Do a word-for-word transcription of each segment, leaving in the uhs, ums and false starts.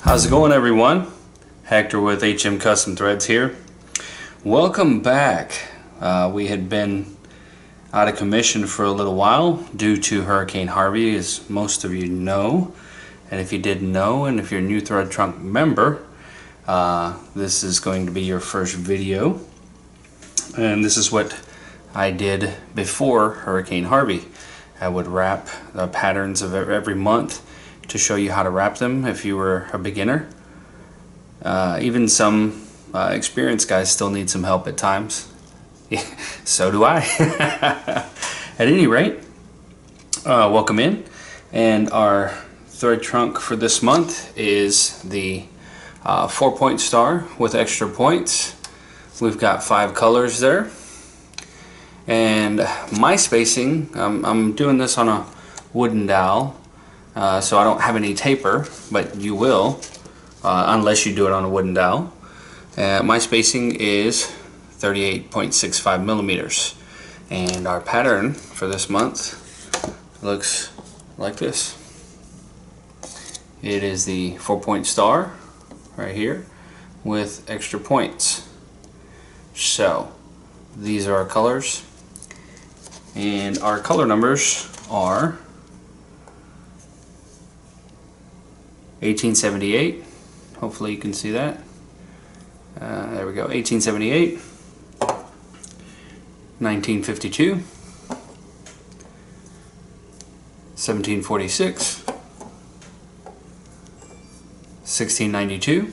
How's it going, everyone? Hector with H M Custom Threads here. Welcome back. Uh, we had been out of commission for a little while due to Hurricane Harvey, as most of you know. And if you didn't know, and if you're a new Thread Trunk member, uh, this is going to be your first video. And this is what I did before Hurricane Harvey. I would wrap the patterns of every month to show you how to wrap them if you were a beginner. Uh, even some uh, experienced guys still need some help at times. So do I. At any rate, uh, welcome in. And our thread trunk for this month is the uh, four point star with extra points. We've got five colors there. And my spacing, um, I'm doing this on a wooden dowel. Uh, so I don't have any taper, but you will, uh, unless you do it on a wooden dowel. Uh, my spacing is thirty-eight point six five millimeters, and our pattern for this month looks like this. It is the four-point star right here with extra points. So these are our colors, and our color numbers are eighteen seventy-eight, hopefully you can see that. Uh, there we go, eighteen seventy-eight, nineteen fifty-two, seventeen forty-six, sixteen ninety-two,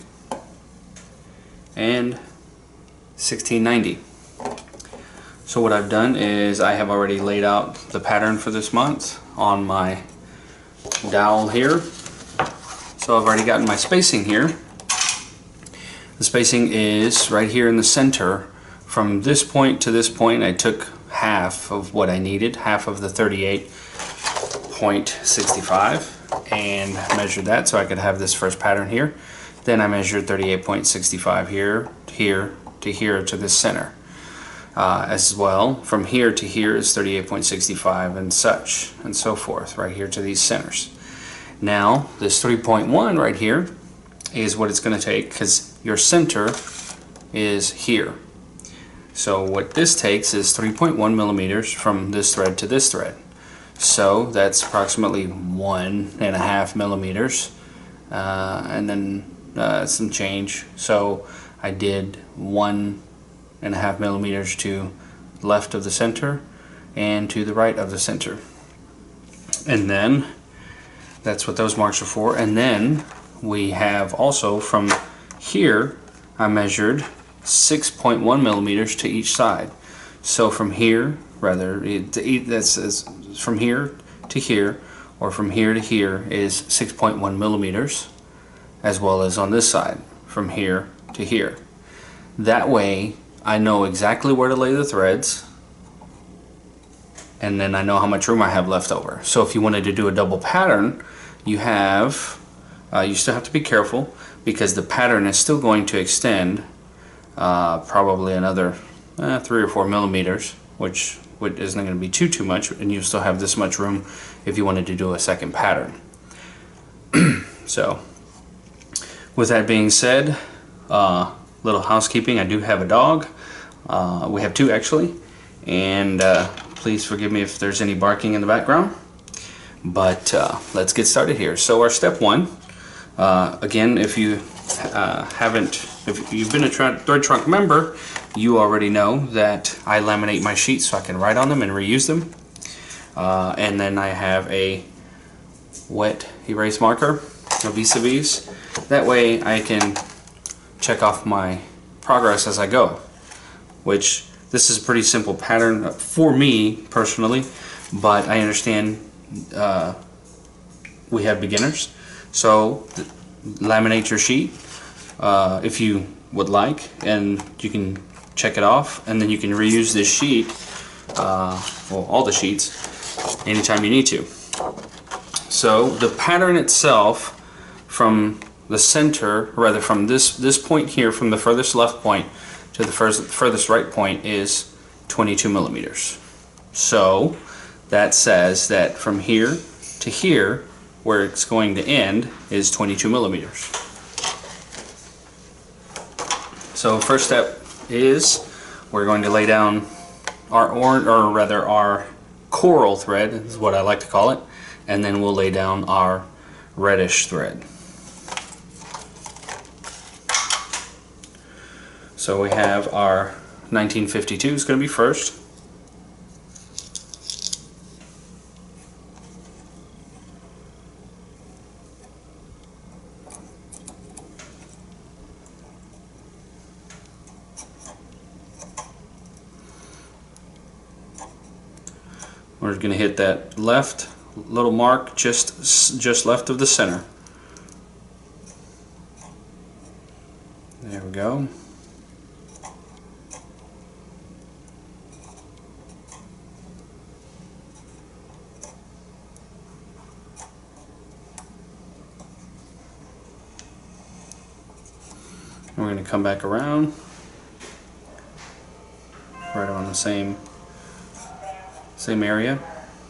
and sixteen ninety. So what I've done is I have already laid out the pattern for this month on my dowel here. So I've already gotten my spacing here. The spacing is right here in the center. From this point to this point, I took half of what I needed, half of the thirty-eight point six five, and measured that so I could have this first pattern here. Then I measured thirty-eight point six five here, here, to here, to the center. Uh, as well, from here to here is thirty-eight point six five, and such, and so forth, right here to these centers. Now, this three point one right here is what it's going to take, because your center is here. So what this takes is three point one millimeters from this thread to this thread. So that's approximately one and a half millimeters, uh, and then uh, some change. So I did one and a half millimeters to the left of the center and to the right of the center. And then that's what those marks are for. And then we have also from here, I measured six point one millimeters to each side. So from here, rather, that's from here to here, or from here to here is six point one millimeters, as well as on this side, from here to here. That way, I know exactly where to lay the threads, and then I know how much room I have left over. So if you wanted to do a double pattern, you have, uh, you still have to be careful, because the pattern is still going to extend uh, probably another uh, three or four millimeters, which, which isn't going to be too too much, and you still have this much room if you wanted to do a second pattern. So with that being said, uh, little housekeeping. I do have a dog. Uh, we have two actually, and uh, please forgive me if there's any barking in the background. But uh, let's get started here. So our step one, uh, again, if you uh, haven't, if you've been a Thread Trunk member, you already know that I laminate my sheets so I can write on them and reuse them. Uh, and then I have a wet erase marker, a vis-a-vis. That way I can check off my progress as I go, which this is a pretty simple pattern for me personally, but I understand uh, we have beginners. So laminate your sheet uh, if you would like, and you can check it off, and then you can reuse this sheet, uh, well, all the sheets, anytime you need to. So the pattern itself, from the center, rather from this this point here, from the furthest left point to the first, furthest right point, is twenty-two millimeters. So that says that from here to here, where it's going to end, is twenty-two millimeters. So first step is we're going to lay down our orange, or rather our coral thread is what I like to call it, and then we'll lay down our reddish thread. So we have our nineteen fifty-two is going to be first. We're going to hit that left little mark just just left of the center. There we go. And we're going to come back around right on the same Same area.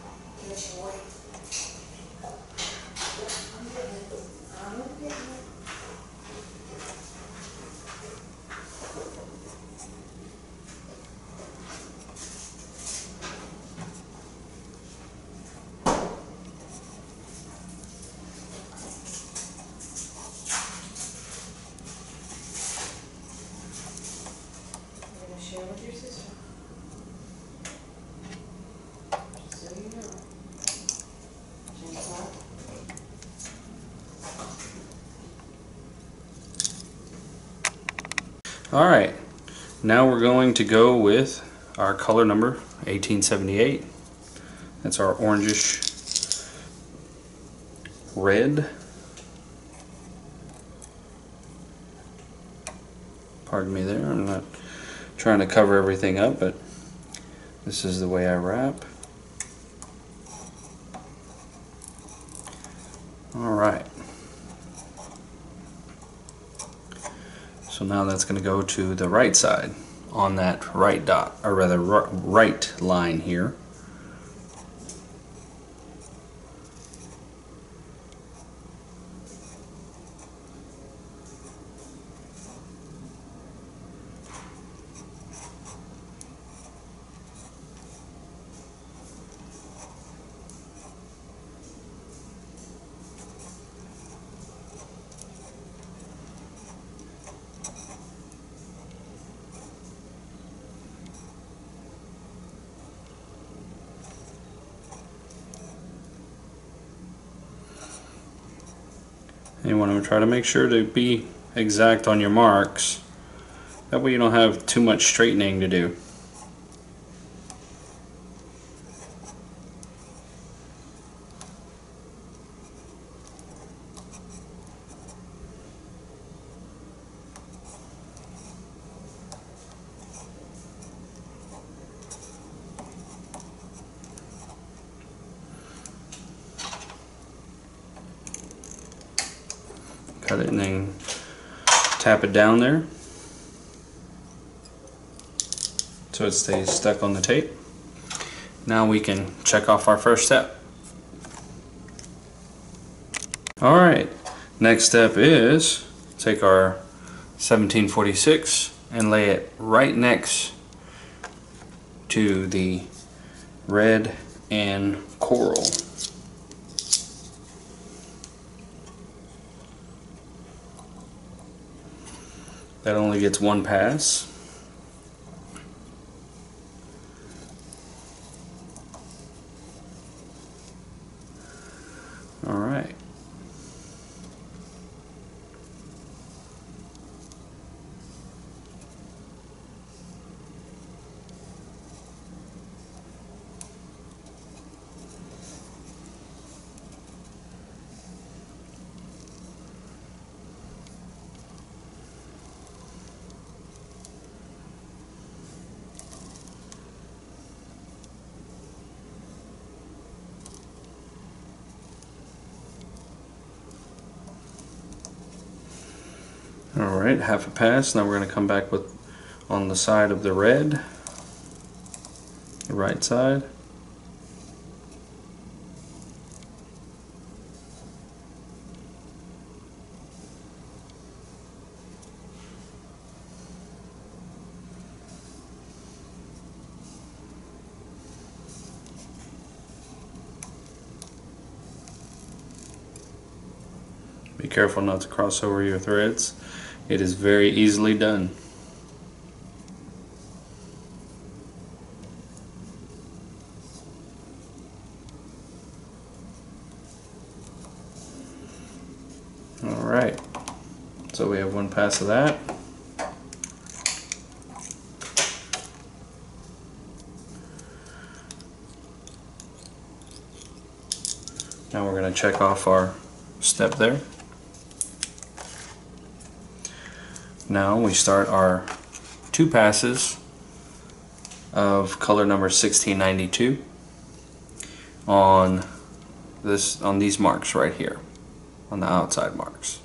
Share with your sister. So you know. Gentle. Alright, now we're going to go with our color number eighteen seventy-eight. That's our orangish red. Pardon me there, I'm not trying to cover everything up, but this is the way I wrap. Alright. So now that's going to go to the right side on that right dot, or rather right line here. And you want to try to make sure to be exact on your marks. That way you don't have too much straightening to do. Cut it and then tap it down there so it stays stuck on the tape. Now we can check off our first step. Alright, next step is take our seventeen forty-six and lay it right next to the red and coral. That only gets one pass. All right. Alright, half a pass. Now we're going to come back with on the side of the red, the right side. Be careful not to cross over your threads. It is very easily done. Alright, so we have one pass of that. Now we're going to check off our step there. Now we start our two passes of color number sixteen ninety-two on this on these marks right here, on the outside marks.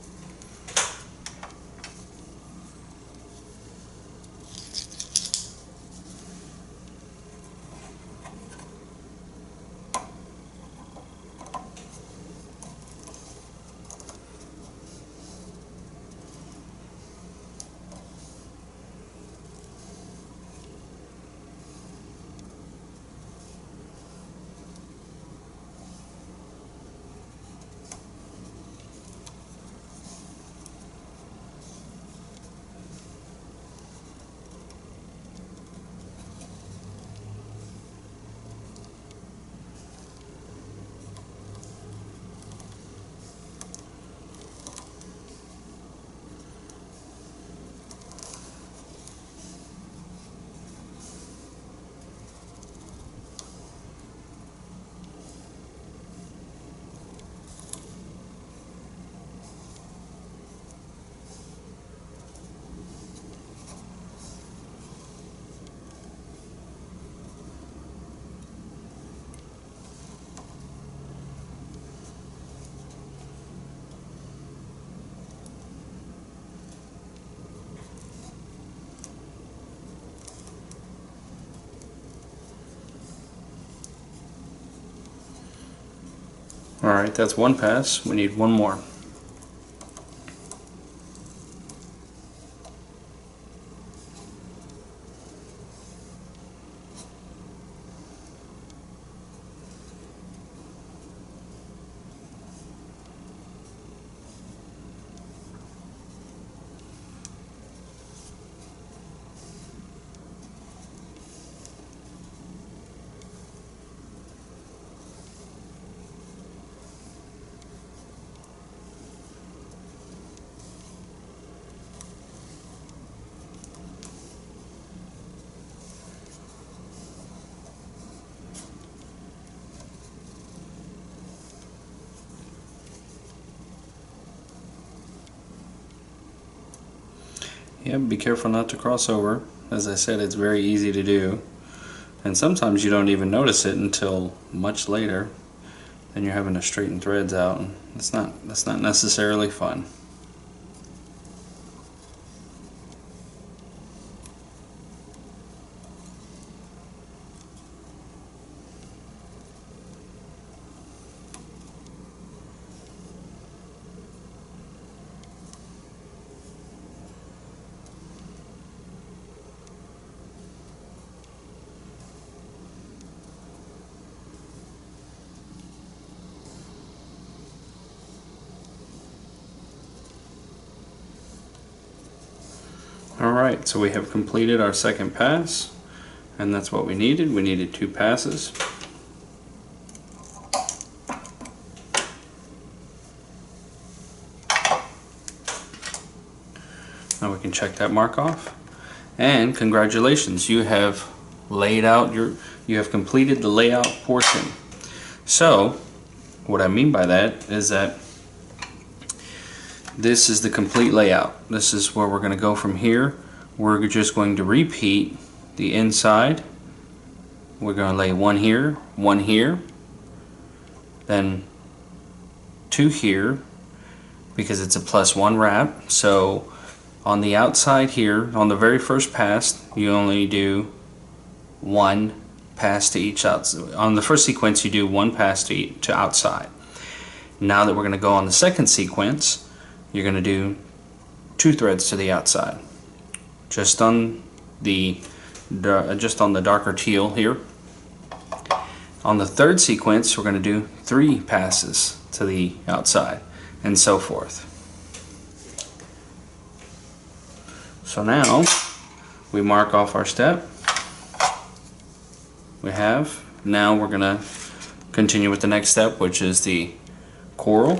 Alright, that's one pass. We need one more. Yeah, be careful not to cross over. As I said, it's very easy to do. And sometimes you don't even notice it until much later. Then you're having to straighten threads out. And that's not, that's not necessarily fun. Alright, so we have completed our second pass, and that's what we needed. We needed two passes. Now we can check that mark off. And congratulations, you have laid out your, you have completed the layout portion. So, what I mean by that is that this is the complete layout. This is where we're going to go from here. We're just going to repeat the inside. We're going to lay one here, one here, then two here, because it's a plus one wrap. So on the outside here, on the very first pass, you only do one pass to each outside. On the first sequence, you do one pass to, each, to outside. Now that we're going to go on the second sequence, you're going to do two threads to the outside, just on the just on the darker teal here. On the third sequence, we're going to do three passes to the outside, and so forth. So now we mark off our step. We have. Now we're gonna continue with the next step, which is the coral.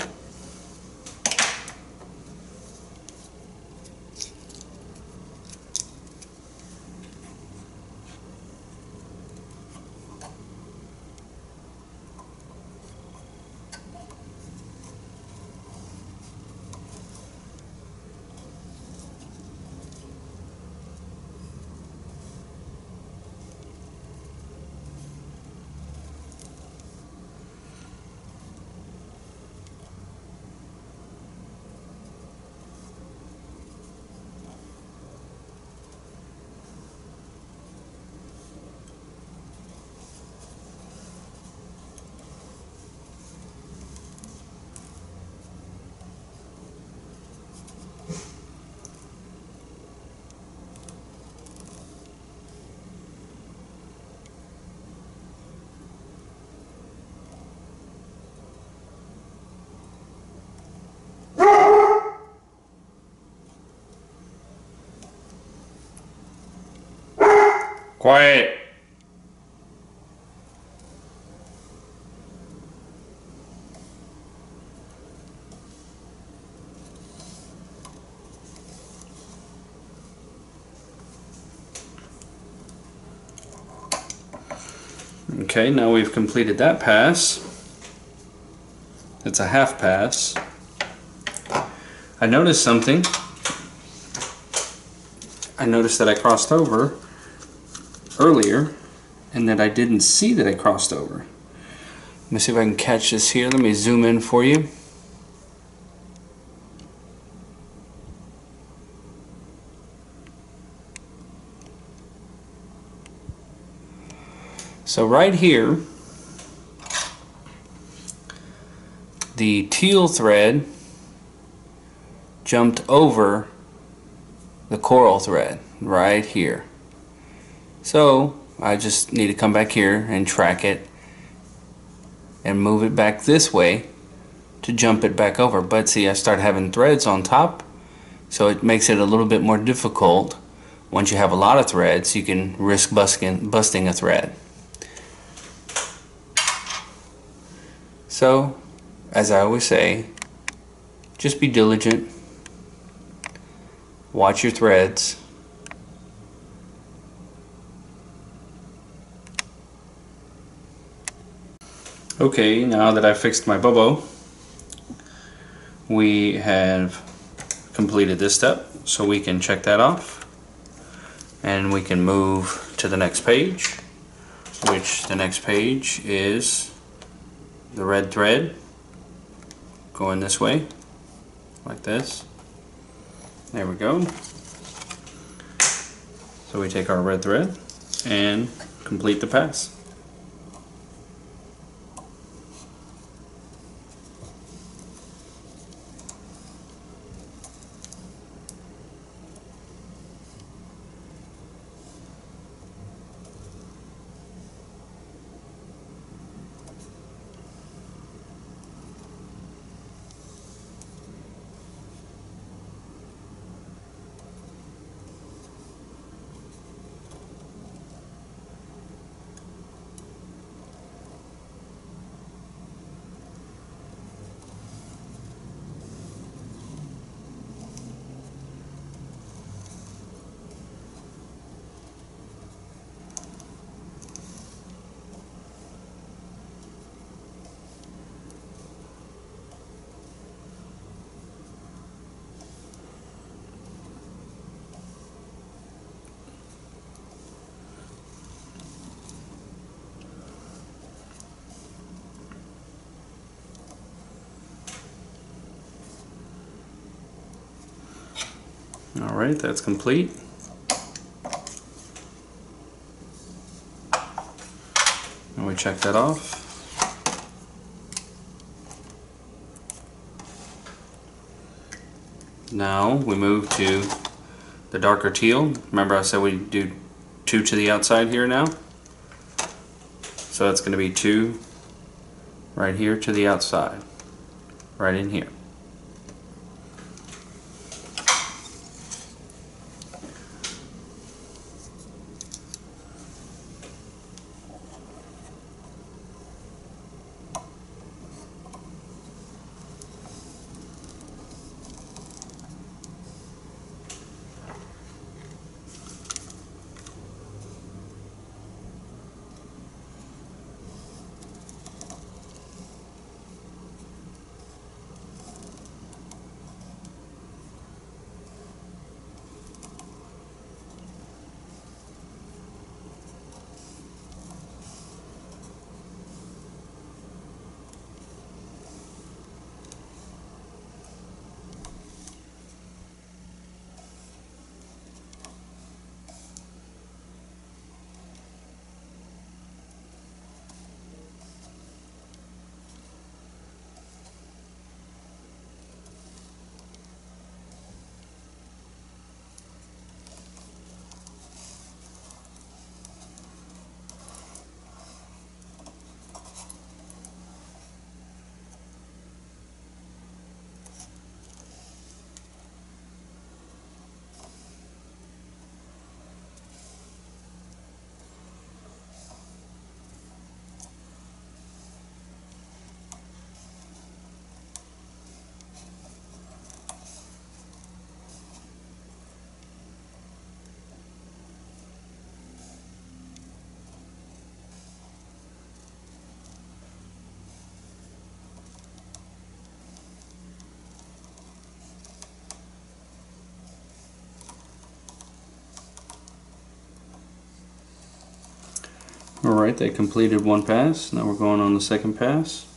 Quiet. Okay, now we've completed that pass. It's a half pass. I noticed something. I noticed that I crossed over earlier and that I didn't see that I crossed over. Let me see if I can catch this here. Let me zoom in for you. So right here, the teal thread jumped over the coral thread right here. So I just need to come back here and track it and move it back this way to jump it back over. But see, I start having threads on top, so it makes it a little bit more difficult. Once you have a lot of threads, you can risk busting, busting a thread. So, as I always say, just be diligent, watch your threads, okay, now that I've fixed my bobo, we have completed this step, so we can check that off and we can move to the next page, which the next page is the red thread going this way like this. There we go. So we take our red thread and complete the pass. Alright, that's complete. And we check that off. Now we move to the darker teal. Remember I said we do two to the outside here now? So that's going to be two right here to the outside, right in here. Alright, they completed one pass. Now we're going on the second pass.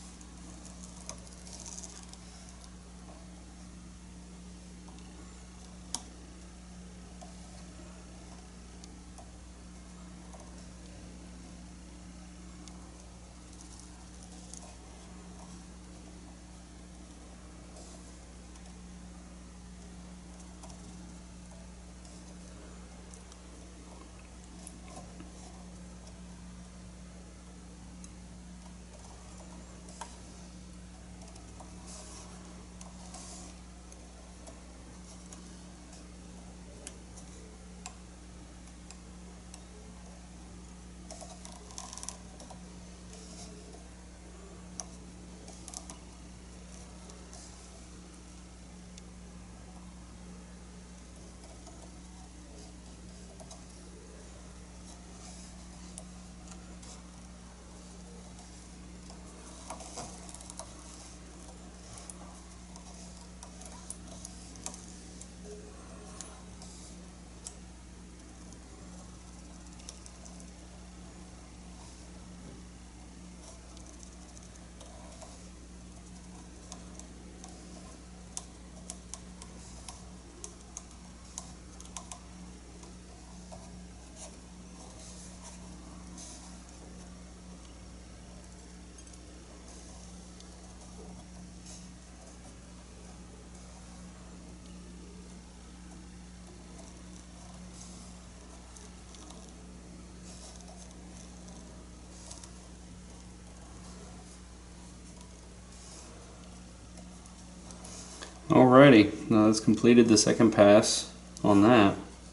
Alrighty, now that's completed the second pass on that.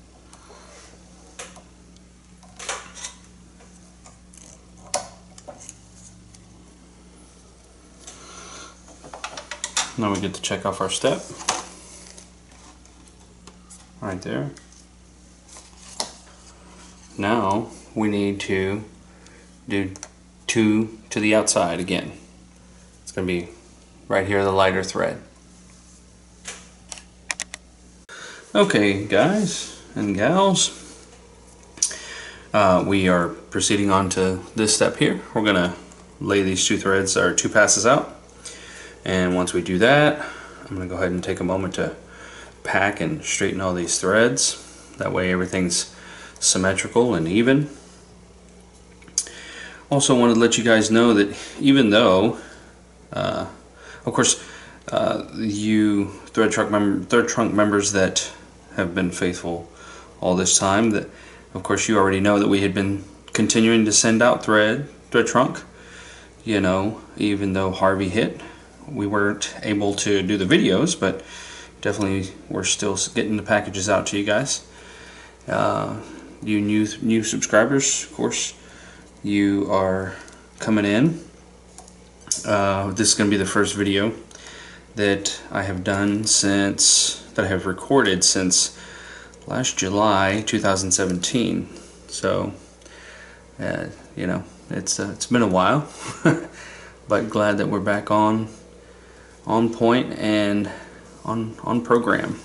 Now we get to check off our step. Right there. Now we need to do two to the outside again. It's going to be right here, the lighter thread. Okay, guys and gals, uh, we are proceeding on to this step here. We're going to lay these two threads, or two passes out. And once we do that, I'm going to go ahead and take a moment to pack and straighten all these threads. That way everything's symmetrical and even. Also wanted to let you guys know that even though, uh, of course, uh, you thread trunk, mem thread trunk members that have been faithful all this time, that of course you already know that we had been continuing to send out thread, thread trunk, you know, even though Harvey hit. We weren't able to do the videos, but definitely we're still getting the packages out to you guys. Uh, you new new subscribers, of course, you are coming in. Uh, this is going to be the first video that I have done since, that I have recorded since last July two thousand seventeen. So, uh, you know, it's uh, it's been a while, but glad that we're back on on point and on on program.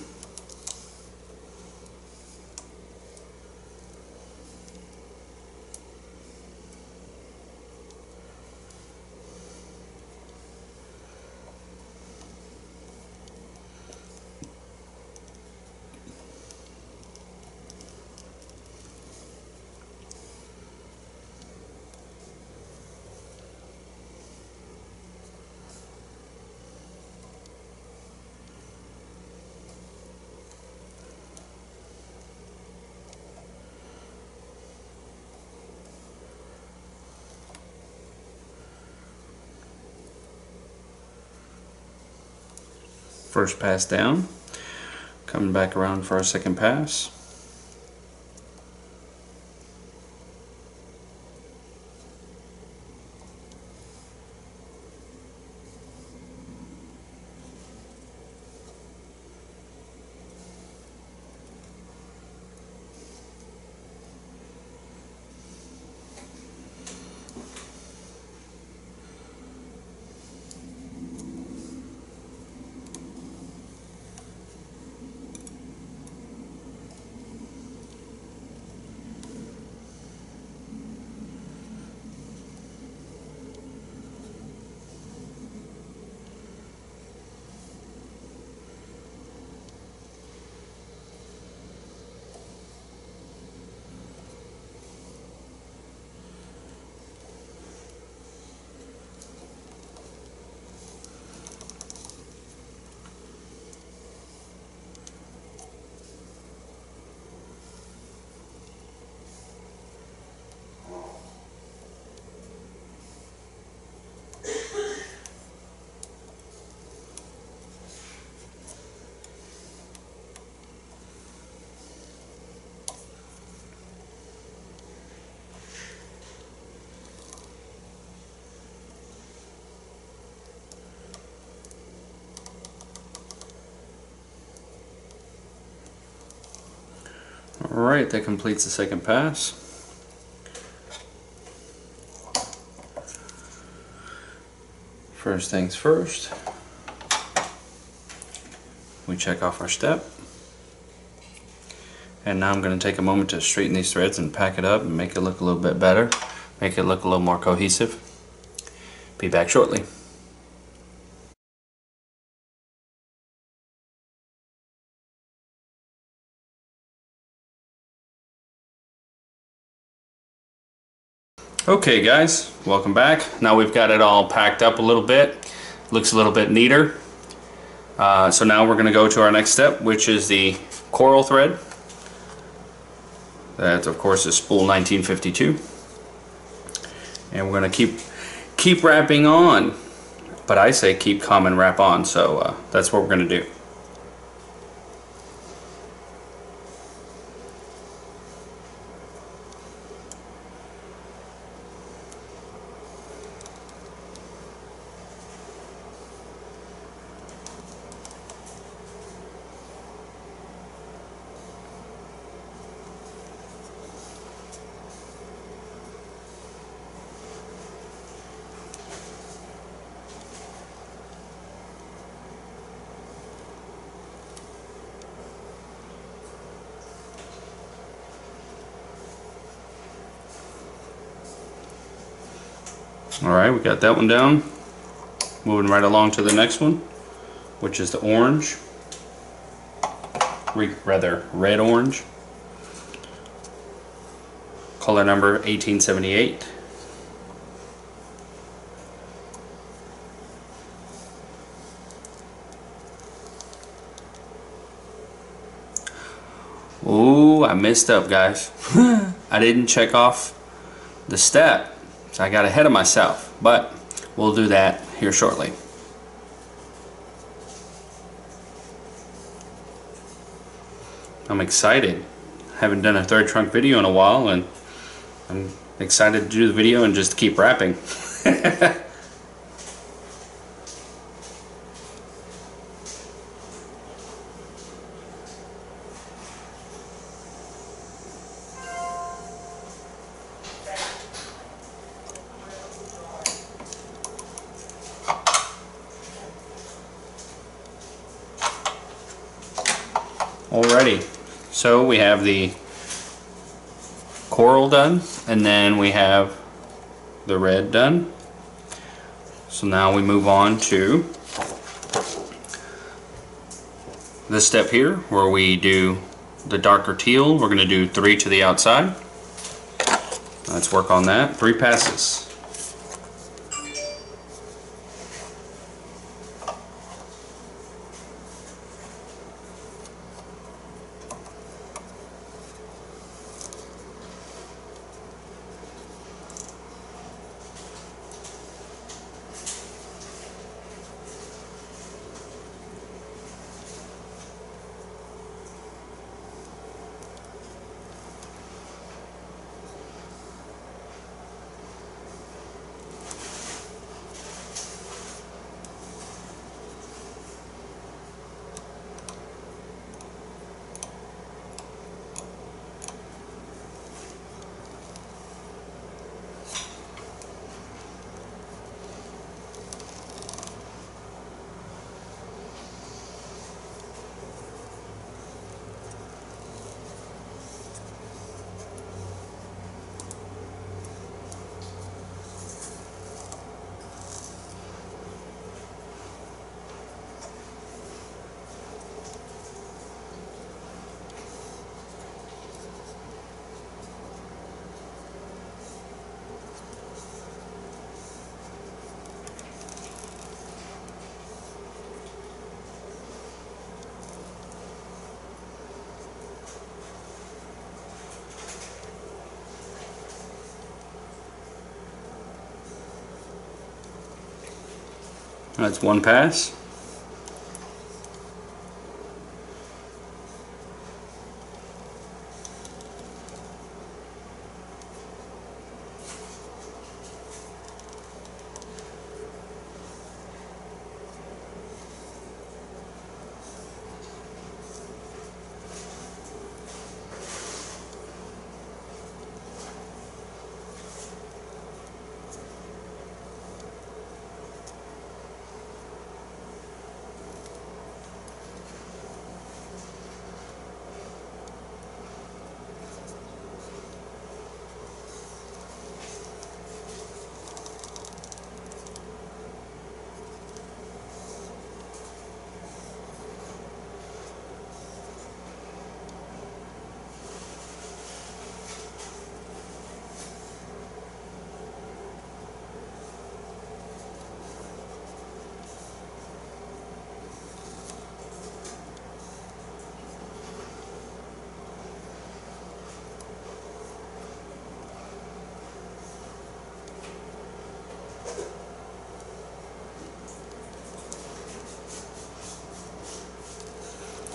First pass down, coming back around for our second pass. Alright, that completes the second pass. First things first, we check off our step. And now I'm going to take a moment to straighten these threads and pack it up and make it look a little bit better, make it look a little more cohesive. Be back shortly. Okay guys, welcome back. Now we've got it all packed up a little bit. Looks a little bit neater. Uh, so now we're going to go to our next step, which is the coral thread. That of course is spool nineteen fifty-two. And we're going to keep keep wrapping on. But I say keep calm and wrap on, so uh, that's what we're going to do. Alright, we got that one down. Moving right along to the next one, which is the orange. Re rather, red orange. Color number eighteen seventy-eight. Ooh, I messed up, guys. I didn't check off the step. So I got ahead of myself, but we'll do that here shortly. I'm excited. Haven't done a third trunk video in a while, and I'm excited to do the video and just keep wrapping. Alrighty, so we have the coral done, and then we have the red done. So now we move on to this step here where we do the darker teal. We're going to do three to the outside. Let's work on that. Three passes. That's one pass.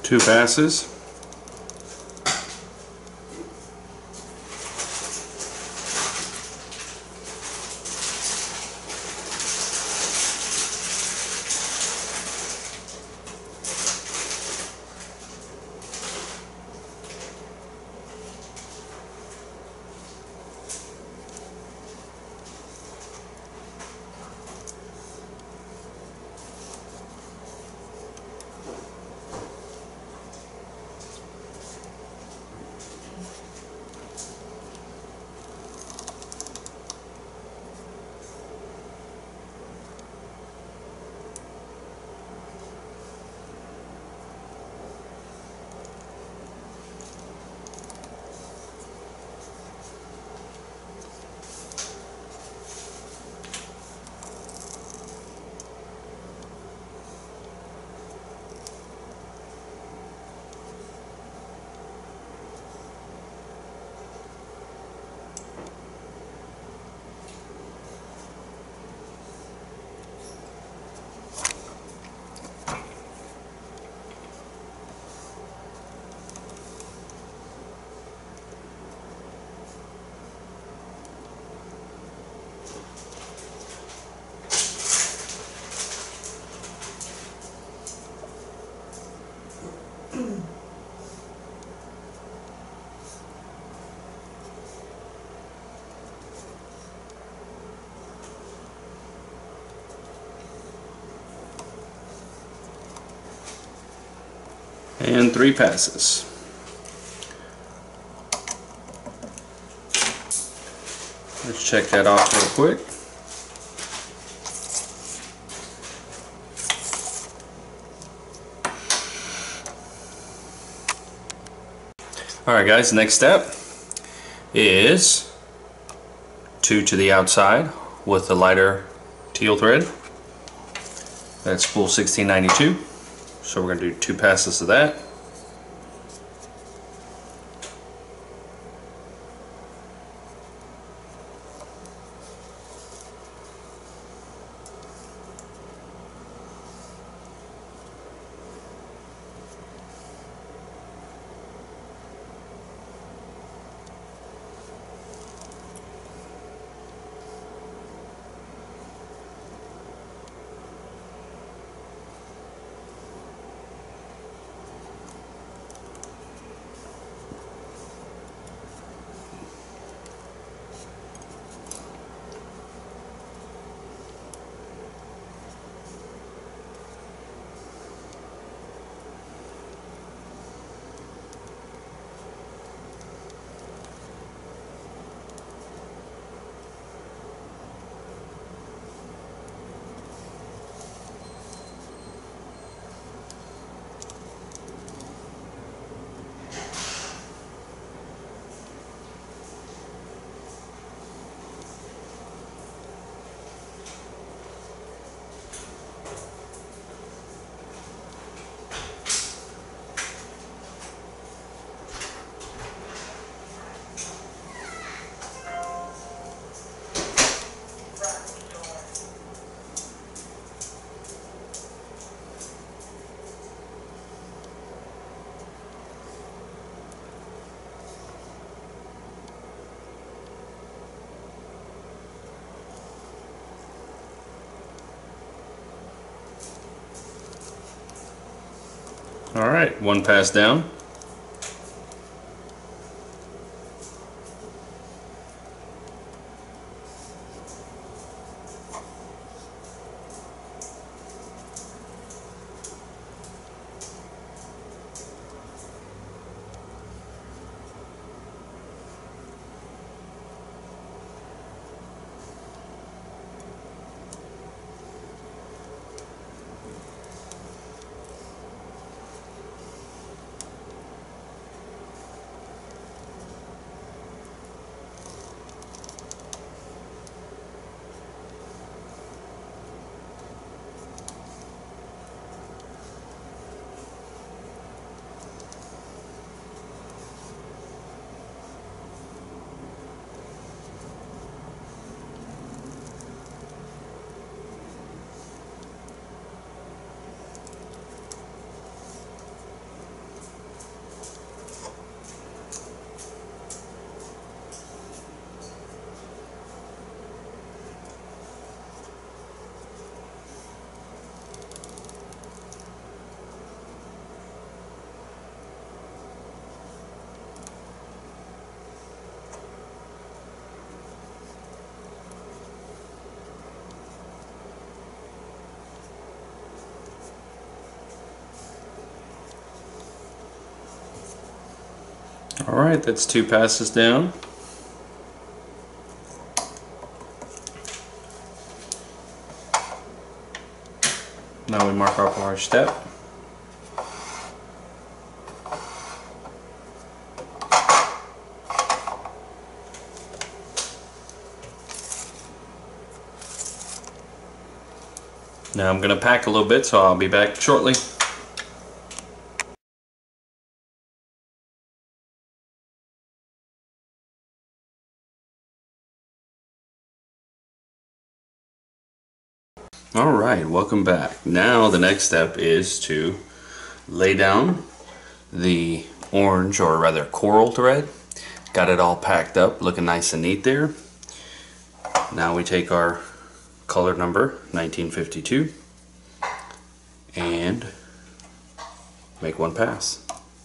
Two passes. And three passes. Let's check that off real quick. Alright guys, next step is two to the outside with the lighter teal thread. That's spool sixteen ninety-two. So we're going to do two passes of that. Alright, one pass down. Alright, that's two passes down. Now we mark off our step. Now I'm going to pack a little bit, so I'll be back shortly. Alright, welcome back. Now the next step is to lay down the orange, or rather coral thread. Got it all packed up, looking nice and neat there. Now we take our color number nineteen fifty-two and make one pass.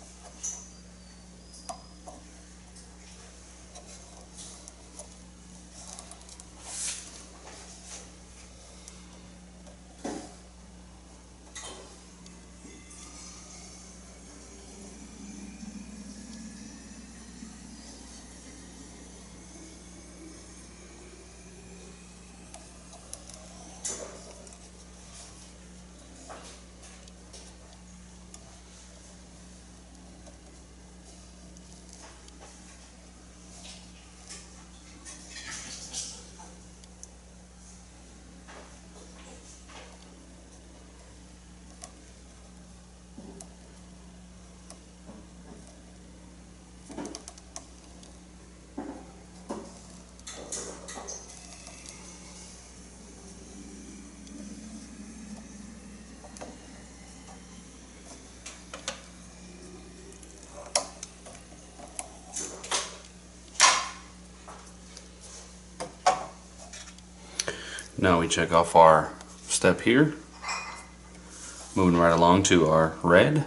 Now we check off our step here. Moving right along to our red.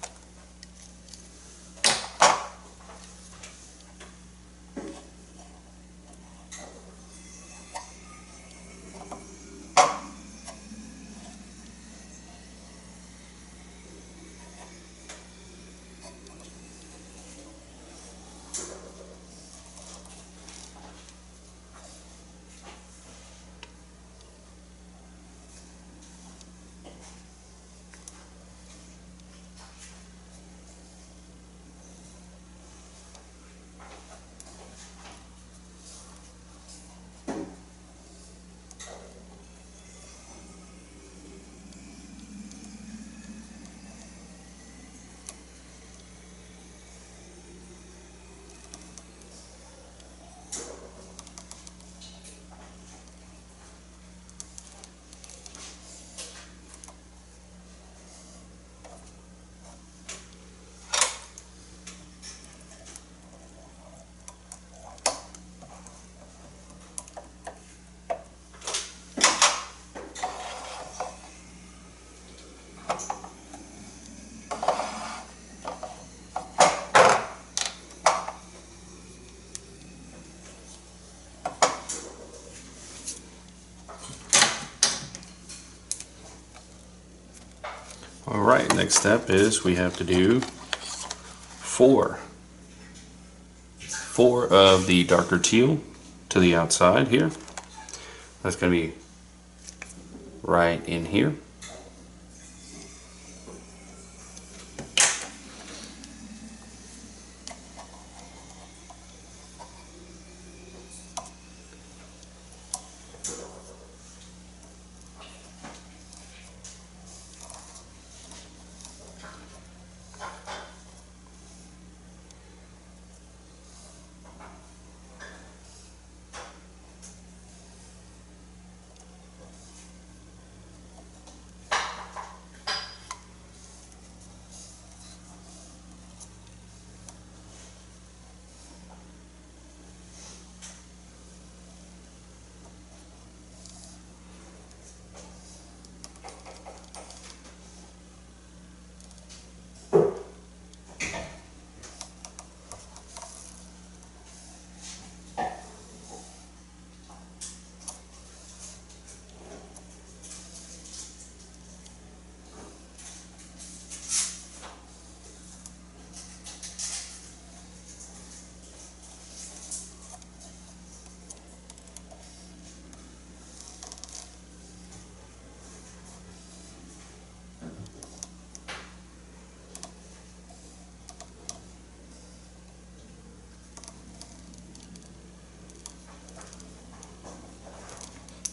Alright, next step is we have to do four. Four of the darker teal to the outside here. That's going to be right in here.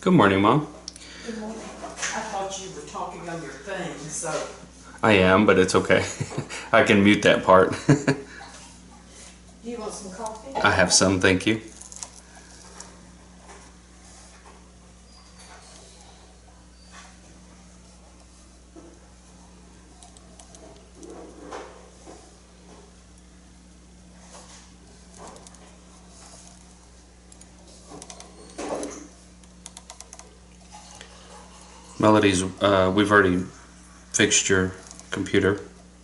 Good morning, Mom. Good morning. I thought you were talking on your thing, so. I am, but it's okay. I can mute that part. Do you want some coffee? I have some, thank you. Melody's, uh, we've already fixed your computer.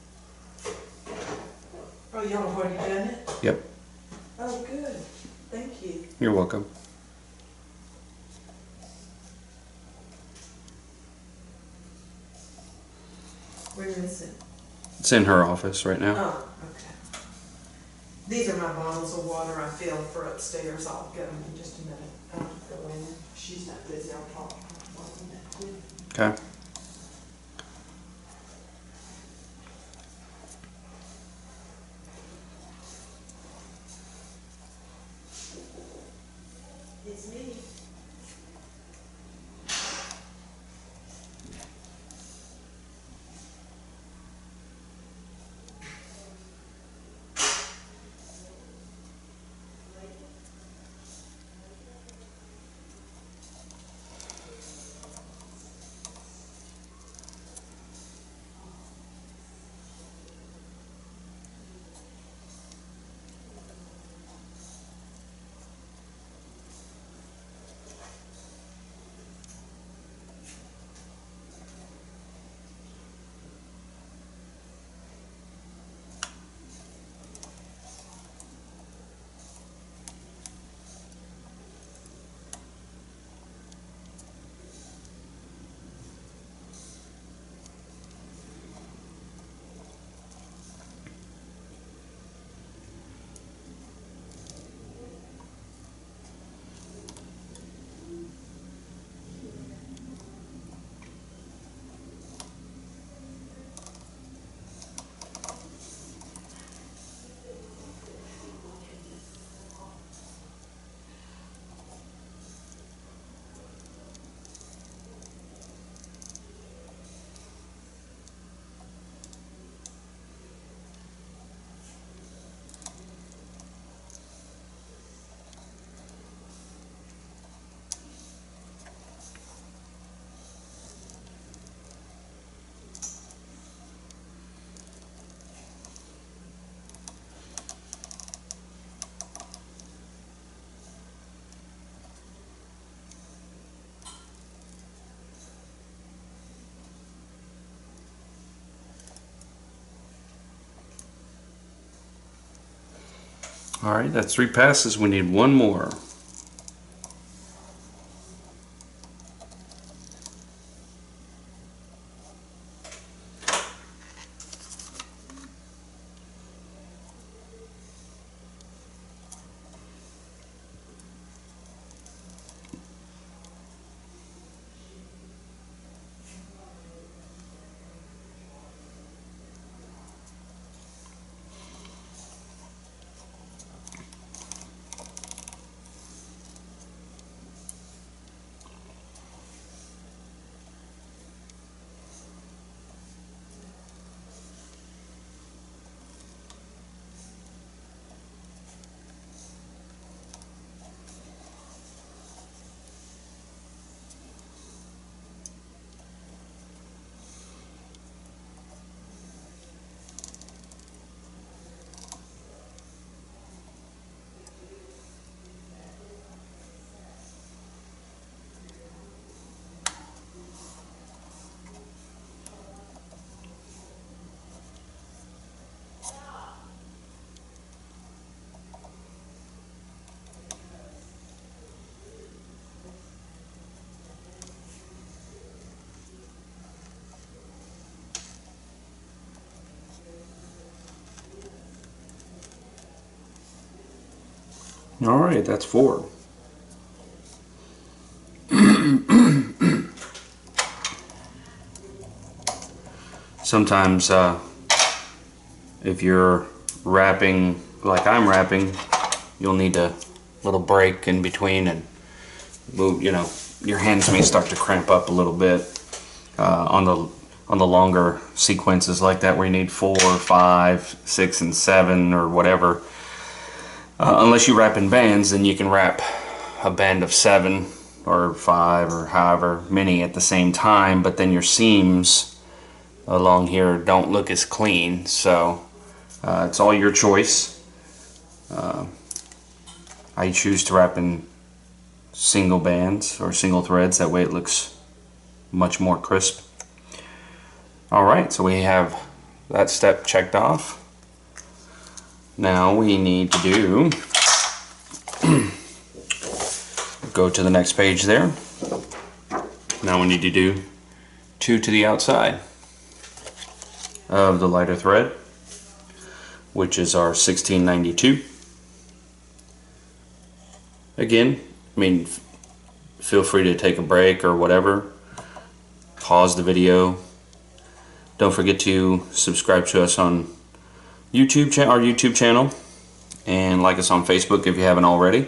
Oh, y'all have already done it? Yep, Oh, good. Thank you. you're welcome. Where is it? It's in her office right now. Oh, okay. These are my bottles of water I filled for upstairs. I'll get them in just a minute. I'll go in. She's not busy. I'll talk. Okay. It's me. All right, that's three passes. We need one more. All right, that's four. Sometimes uh, if you're wrapping like I'm wrapping, you'll need a little break in between and move, you know, your hands may start to cramp up a little bit uh, on the on the longer sequences like that, where you need four, five, six, and seven, or whatever. Uh, unless you wrap in bands, then you can wrap a band of seven or five or however many at the same time, but then your seams along here don't look as clean. So uh, it's all your choice. Uh, I choose to wrap in single bands or single threads, that way it looks much more crisp. Alright, so we have that step checked off. Now we need to do go to the next page there. Now we need to do two to the outside of the lighter thread, which is our sixteen ninety-two. Again, I mean, feel free to take a break or whatever, pause the video. Don't forget to subscribe to us on YouTube, cha our YouTube channel, and like us on Facebook if you haven't already.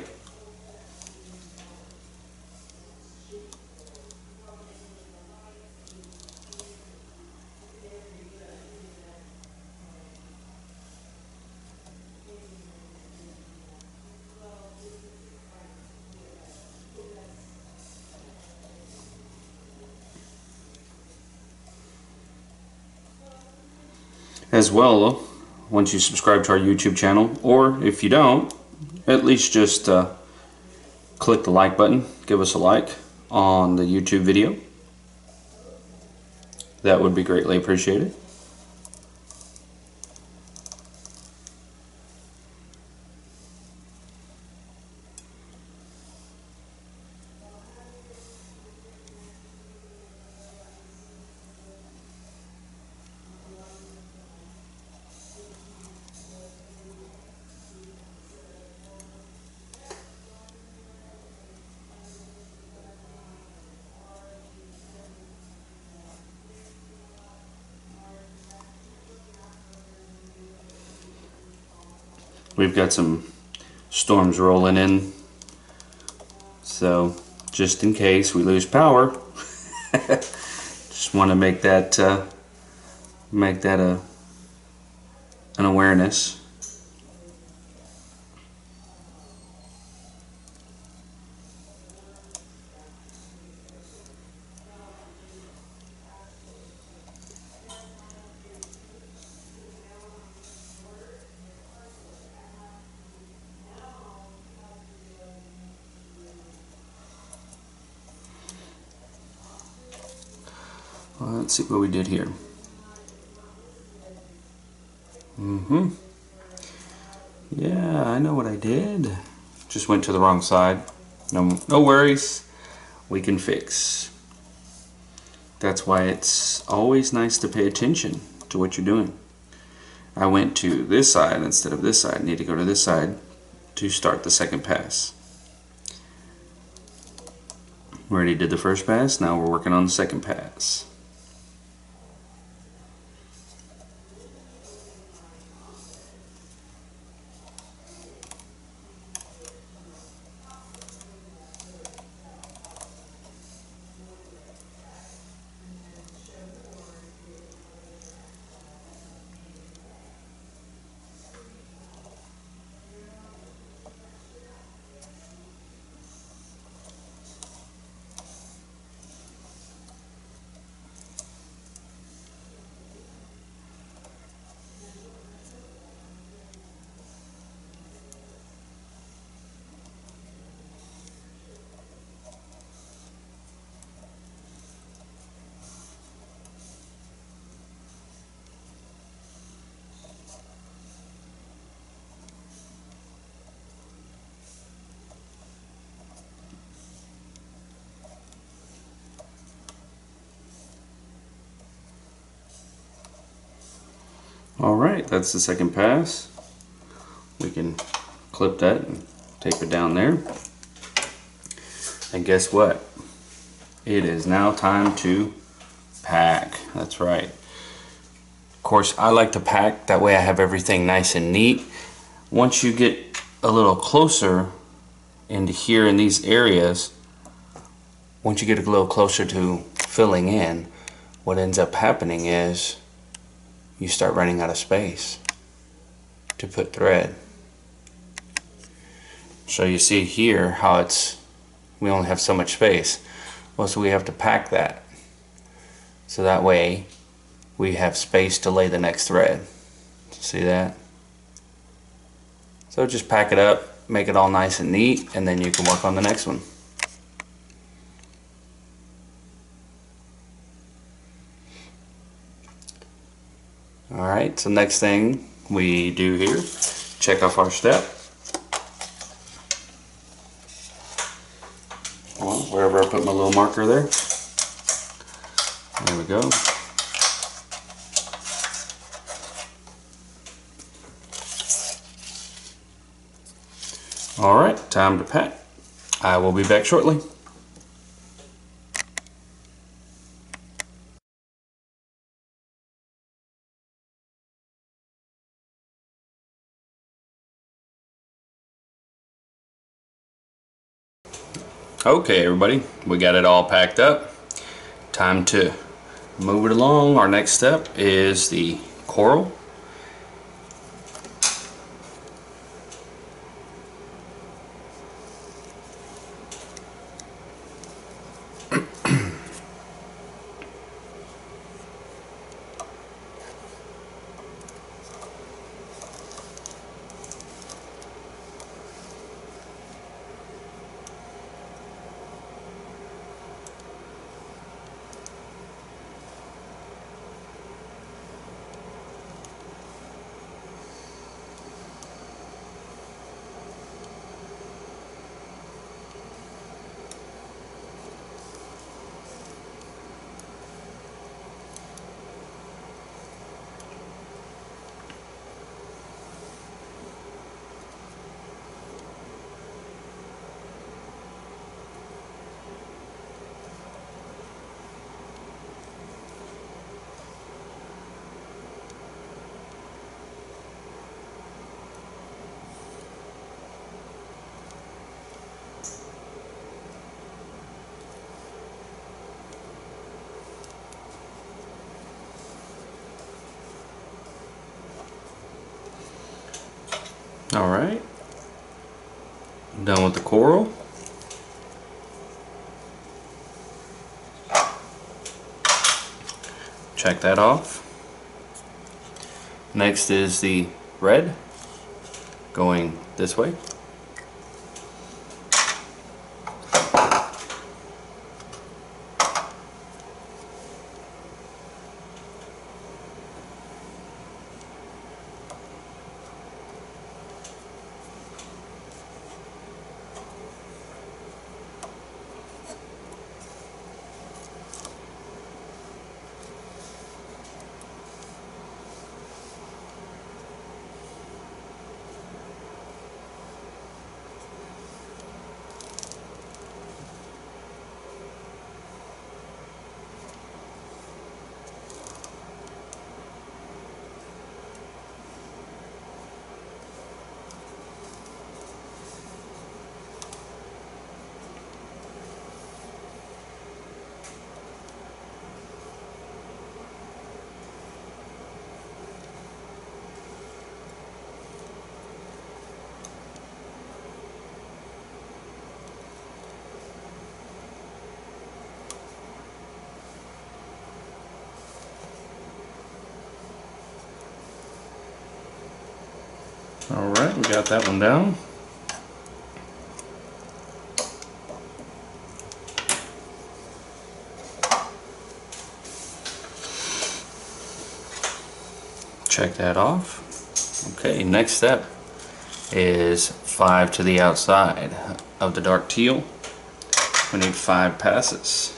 As well, once you subscribe to our YouTube channel, or if you don't, at least just uh, click the like button, give us a like on the YouTube video. That would be greatly appreciated. We've got some storms rolling in, so just in case we lose power, just want to make that uh, make that a an awareness. Well, let's see what we did here. Mm-hmm. Yeah, I know what I did. Just went to the wrong side. No, no worries. We can fix. That's why it's always nice to pay attention to what you're doing. I went to this side instead of this side. I need to go to this side to start the second pass. We already did the first pass. Now we're working on the second pass. Alright, that's the second pass. We can clip that and tape it down there. And guess what? It is now time to pack. That's right. Of course, I like to pack, that way I have everything nice and neat. Once you get a little closer into here in these areas, once you get a little closer to filling in, what ends up happening is you start running out of space to put thread. So you see here how it's, we only have so much space. Well, so we have to pack that. So that way we have space to lay the next thread. See that? So just pack it up, make it all nice and neat, and then you can work on the next one. Alright, so next thing we do here, check off our step. Well, wherever I put my little marker there. There we go. Alright, time to pack. I will be back shortly. Okay everybody, we got it all packed up. Time to move it along. Our next step is the coral. Alright, done with the coral. Check that off. Next is the red, going this way. Alright, we got that one down. Check that off. Okay, next step is five to the outside of the dark teal. We need five passes.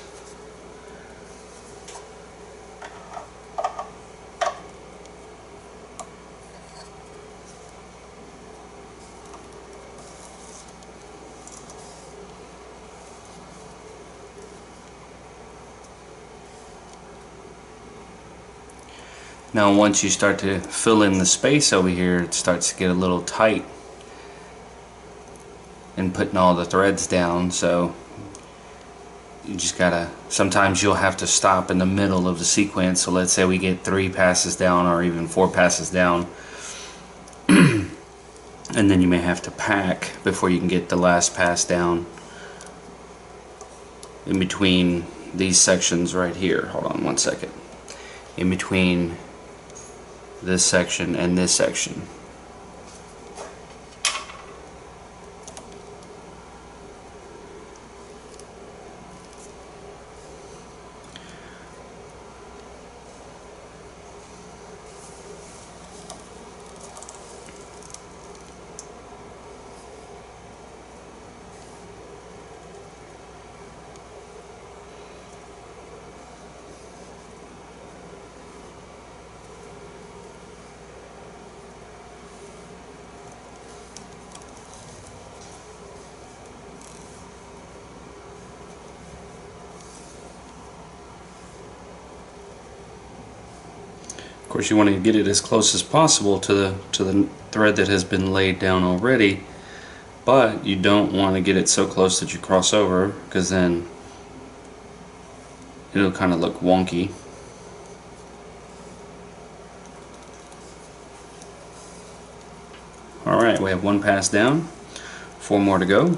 Now once you start to fill in the space over here, it starts to get a little tight in putting all the threads down, so you just gotta, sometimes you'll have to stop in the middle of the sequence. So let's say we get three passes down or even four passes down, and then you may have to pack before you can get the last pass down in between these sections right here. Hold on one second. In between this section and this section. Of course, you want to get it as close as possible to the to the thread that has been laid down already, but you don't want to get it so close that you cross over, because then it'll kind of look wonky. Alright, we have one pass down, four more to go.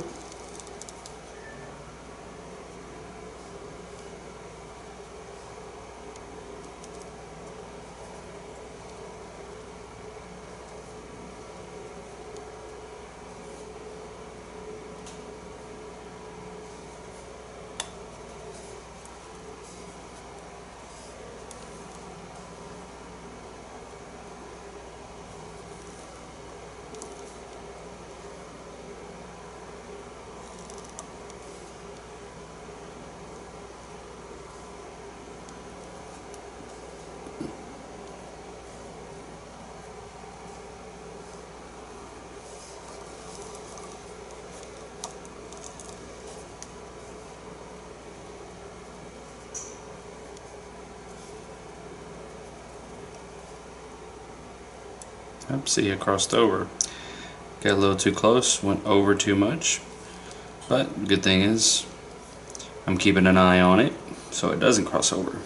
Oops, see, I crossed over. Got a little too close, went over too much. But good thing is, I'm keeping an eye on it so it doesn't cross over.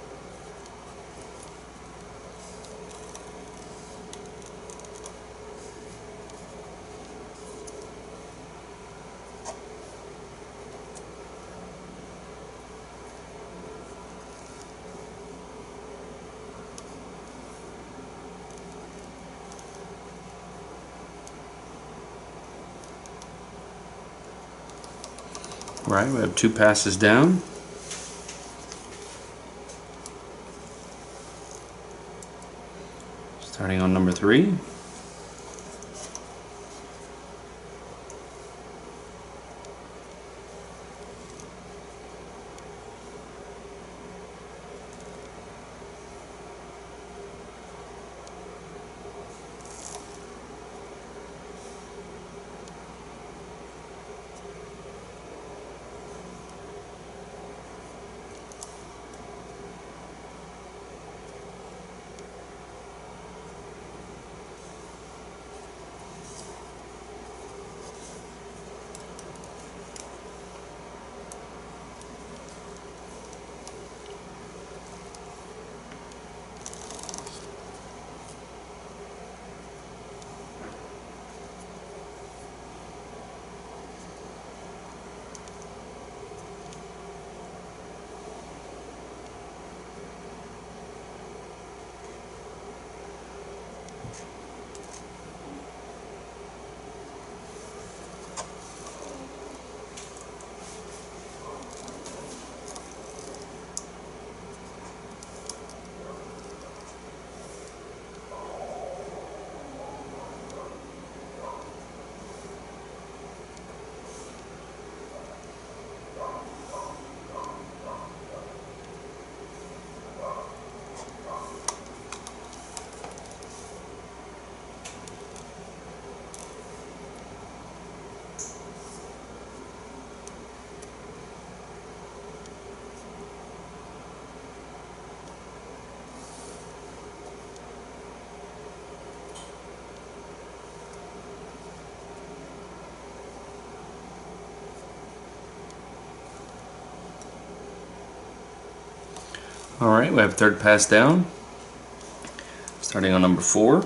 Right, we have two passes down. Starting on number three. Alright, we have third pass down, starting on number four.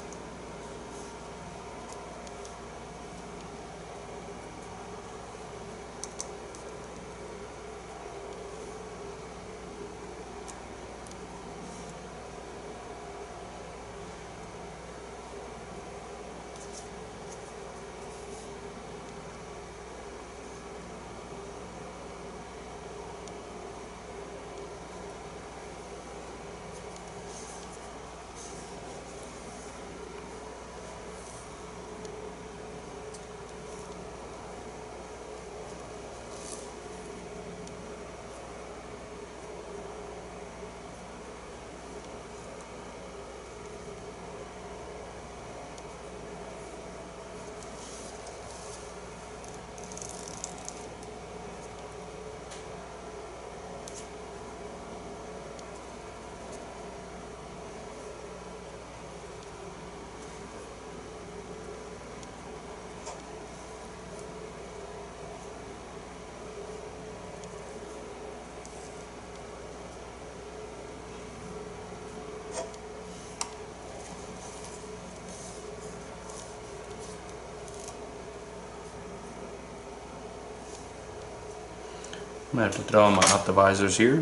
I'm going to have to throw them out the visors here.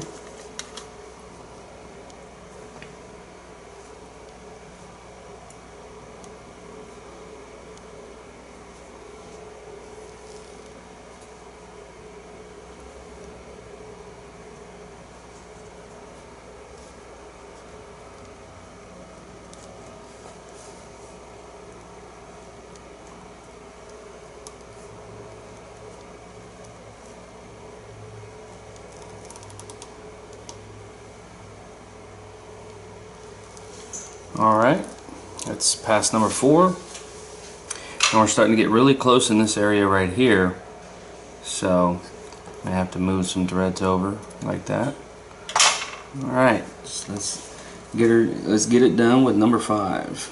Alright, that's pass number four. And we're starting to get really close in this area right here. So I have to move some threads over like that. Alright, so let's get her let's get it done with number five.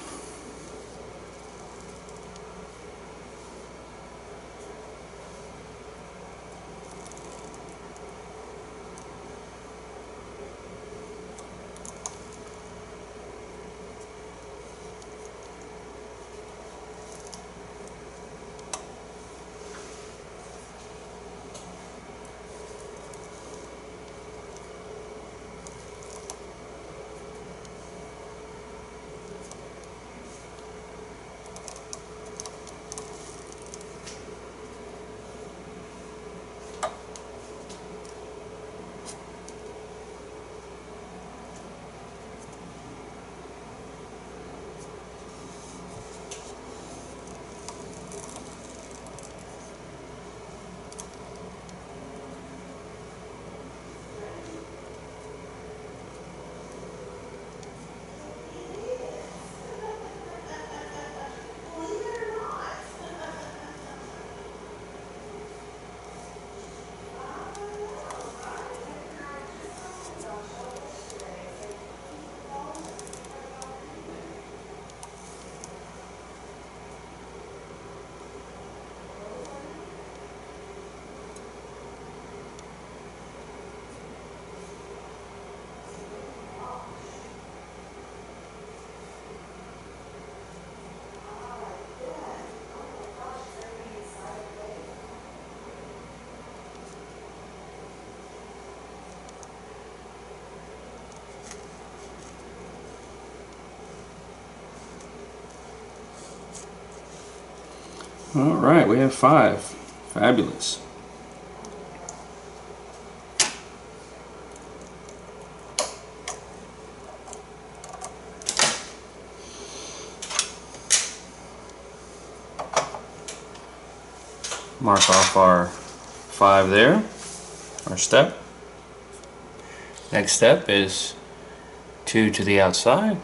Alright, we have five. Fabulous. Mark off our five there, our step. Next step is two to the outside.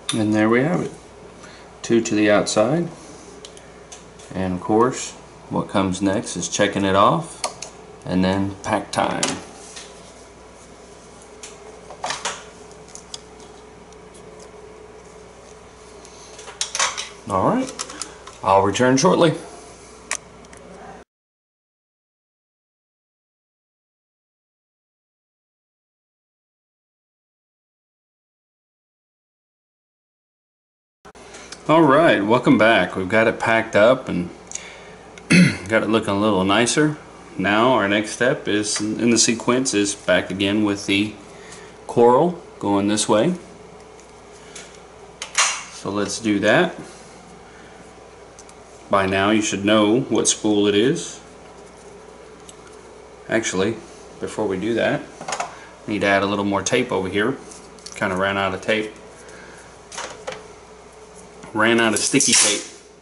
And there we have it. Two to the outside. And of course, what comes next is checking it off and then pack time. Alright, I'll return shortly. Alright, welcome back. We've got it packed up and got it looking a little nicer. Now our next step is in the sequence is back again with the coral going this way. So let's do that. By now you should know what spool it is. Actually, before we do that, I need to add a little more tape over here. Kind of ran out of tape. Ran out of sticky tape.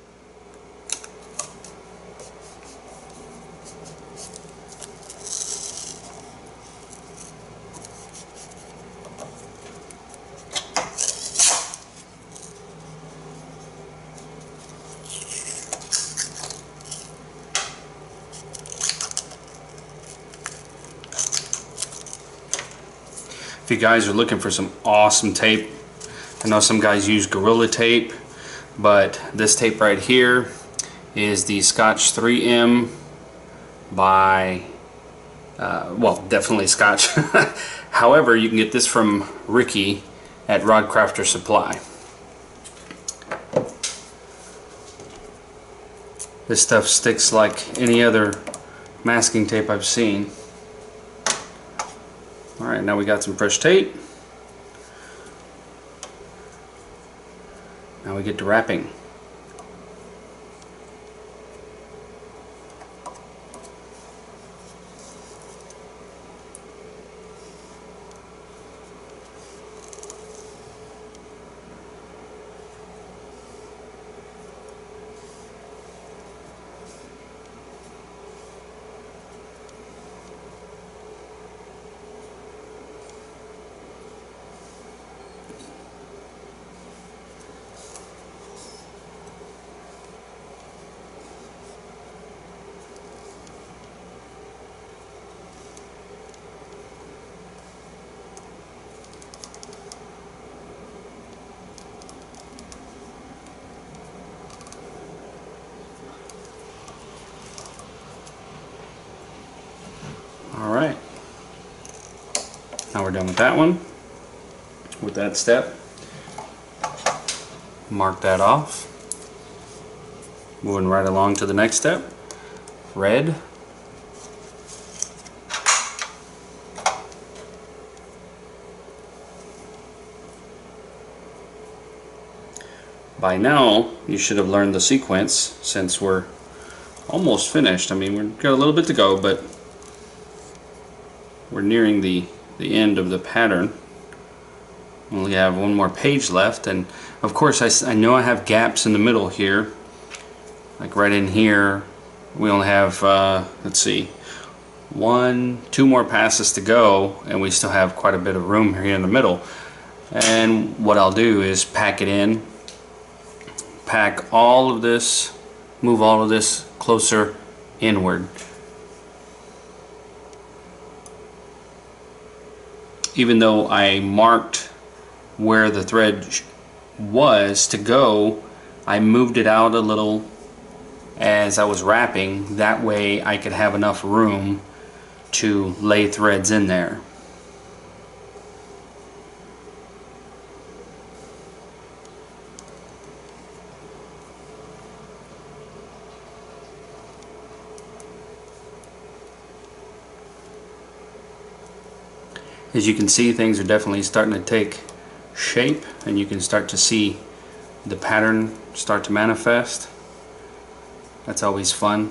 If you guys are looking for some awesome tape, I know some guys use Gorilla Tape, but this tape right here is the Scotch three M by, uh, well, definitely Scotch. However, you can get this from Ricky at Rod Crafter Supply. This stuff sticks like any other masking tape I've seen. Alright, now we got some fresh tape. Now we get to wrapping. Alright, now we're done with that one, with that step. Mark that off. Moving right along to the next step. Red. By now, you should have learned the sequence since we're almost finished. I mean, we've got a little bit to go, but we're nearing the the end of the pattern. We only have one more page left, and of course I, I know I have gaps in the middle here, like right in here. We only have uh, let's see, one two more passes to go, and we still have quite a bit of room here in the middle. And what I'll do is pack it in, pack all of this, move all of this closer inward. Even though I marked where the thread was to go, I moved it out a little as I was wrapping. That way I could have enough room to lay threads in there. As you can see, things are definitely starting to take shape, and you can start to see the pattern start to manifest. That's always fun.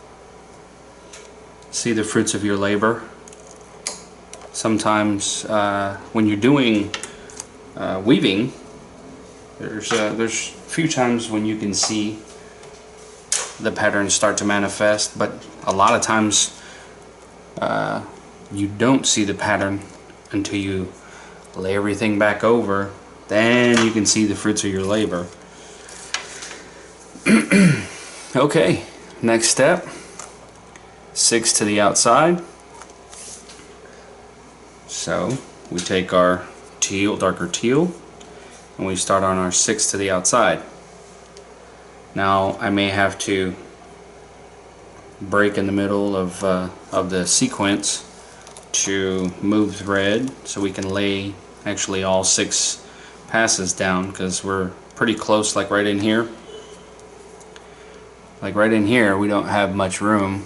See the fruits of your labor. Sometimes uh, when you're doing uh, weaving, there's uh, there's a few times when you can see the pattern start to manifest, but a lot of times uh, you don't see the pattern until you lay everything back over, then you can see the fruits of your labor. Okay, next step, six to the outside. So we take our teal, darker teal, and we start on our six to the outside. Now I may have to break in the middle of, uh, of the sequence to move thread so we can lay actually all six passes down, because we're pretty close, like right in here. Like right in here we don't have much room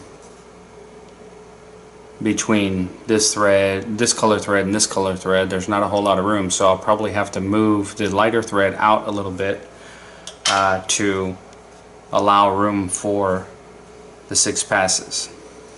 between this thread, this color thread, and this color thread. There's not a whole lot of room, so I'll probably have to move the lighter thread out a little bit uh, to allow room for the six passes.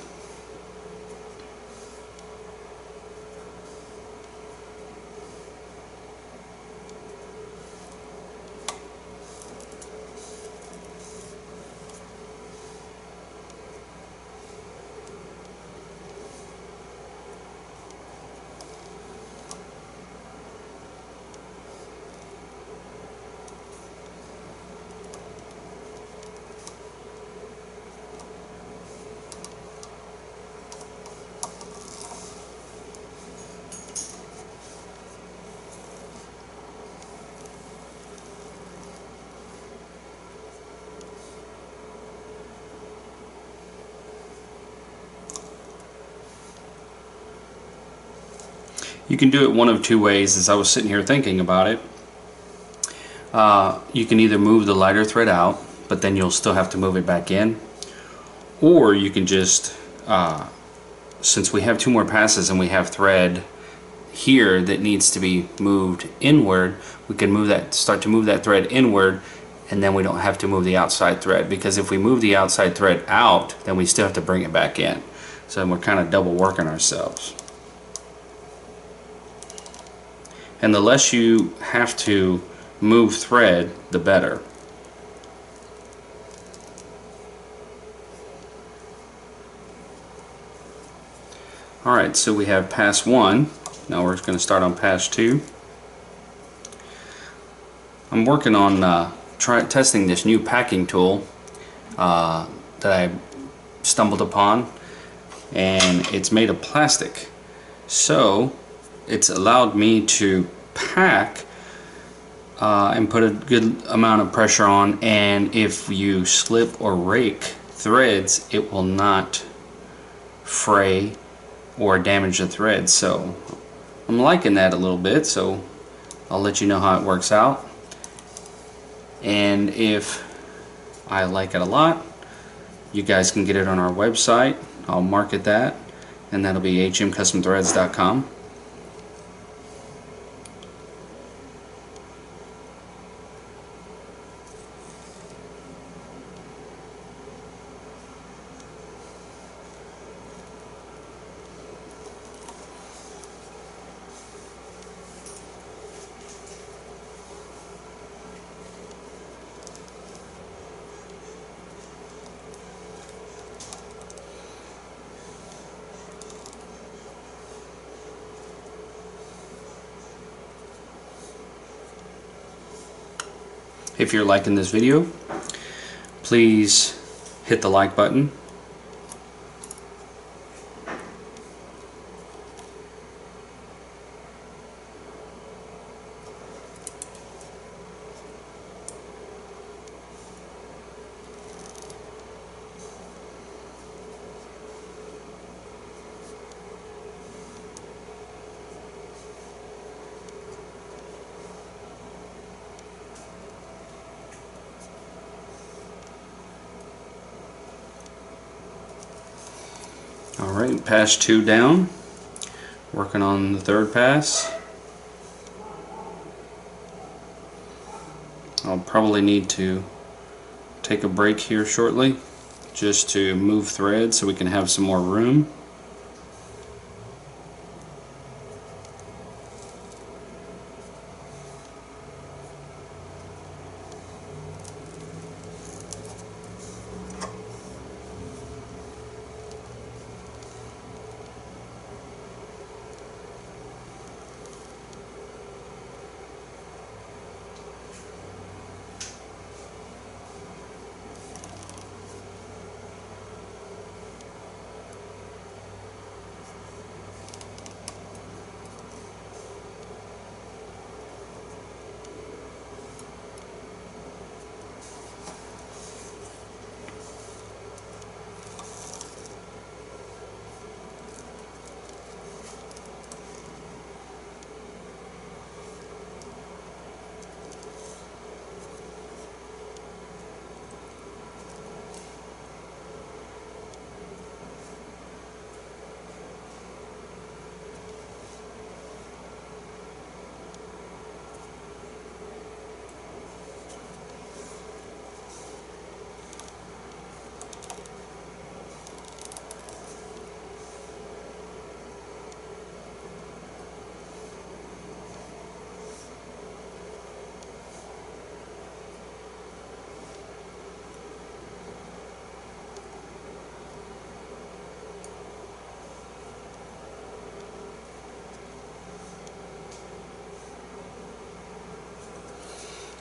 You can do it one of two ways. As I was sitting here thinking about it, uh, you can either move the lighter thread out, but then you'll still have to move it back in, or you can just, uh, since we have two more passes and we have thread here that needs to be moved inward, we can move that, start to move that thread inward, and then we don't have to move the outside thread, because if we move the outside thread out, then we still have to bring it back in. So we're kind of double working ourselves. And the less you have to move thread, the better. Alright, so we have pass one. Now we're going to start on pass two. I'm working on uh, try, testing this new packing tool uh, that I stumbled upon, and it's made of plastic. So it's allowed me to pack uh, and put a good amount of pressure on, and if you slip or rake threads, it will not fray or damage the thread. So I'm liking that a little bit, so I'll let you know how it works out. And if I like it a lot, you guys can get it on our website. I'll market that, and that'll be h m custom threads dot com. If you're liking this video, please hit the like button. Alright, pass two down, working on the third pass. I'll probably need to take a break here shortly just to move thread so we can have some more room.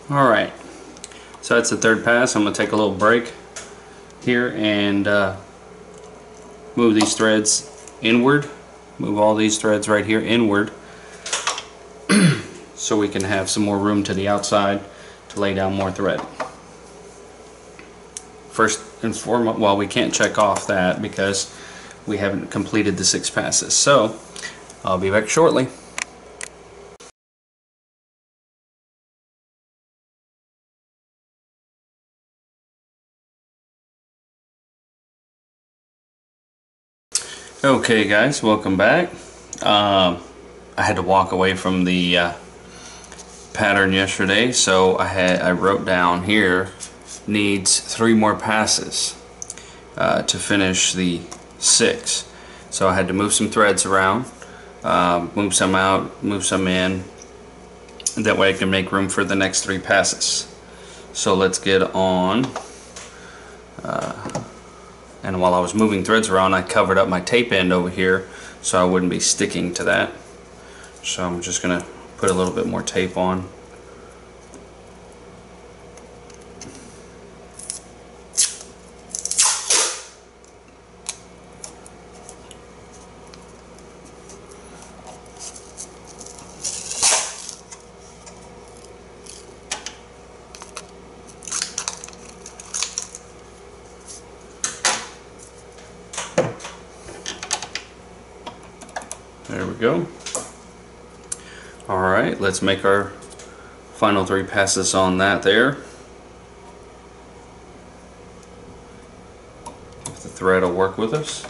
Alright, so that's the third pass. I'm going to take a little break here and uh, move these threads inward. Move all these threads right here inward so we can have some more room to the outside to lay down more thread. First and foremost, well, we can't check off that because we haven't completed the six passes. So I'll be back shortly. Okay guys, welcome back. Um, I had to walk away from the uh, pattern yesterday, so I had I wrote down here needs three more passes uh, to finish the six. So I had to move some threads around, uh, move some out, move some in. That way I can make room for the next three passes. So let's get on. Uh, and while I was moving threads around, I covered up my tape end over here so I wouldn't be sticking to that. So I'm just gonna put a little bit more tape on. There we go. Alright, let's make our final three passes on that there. If the thread will work with us.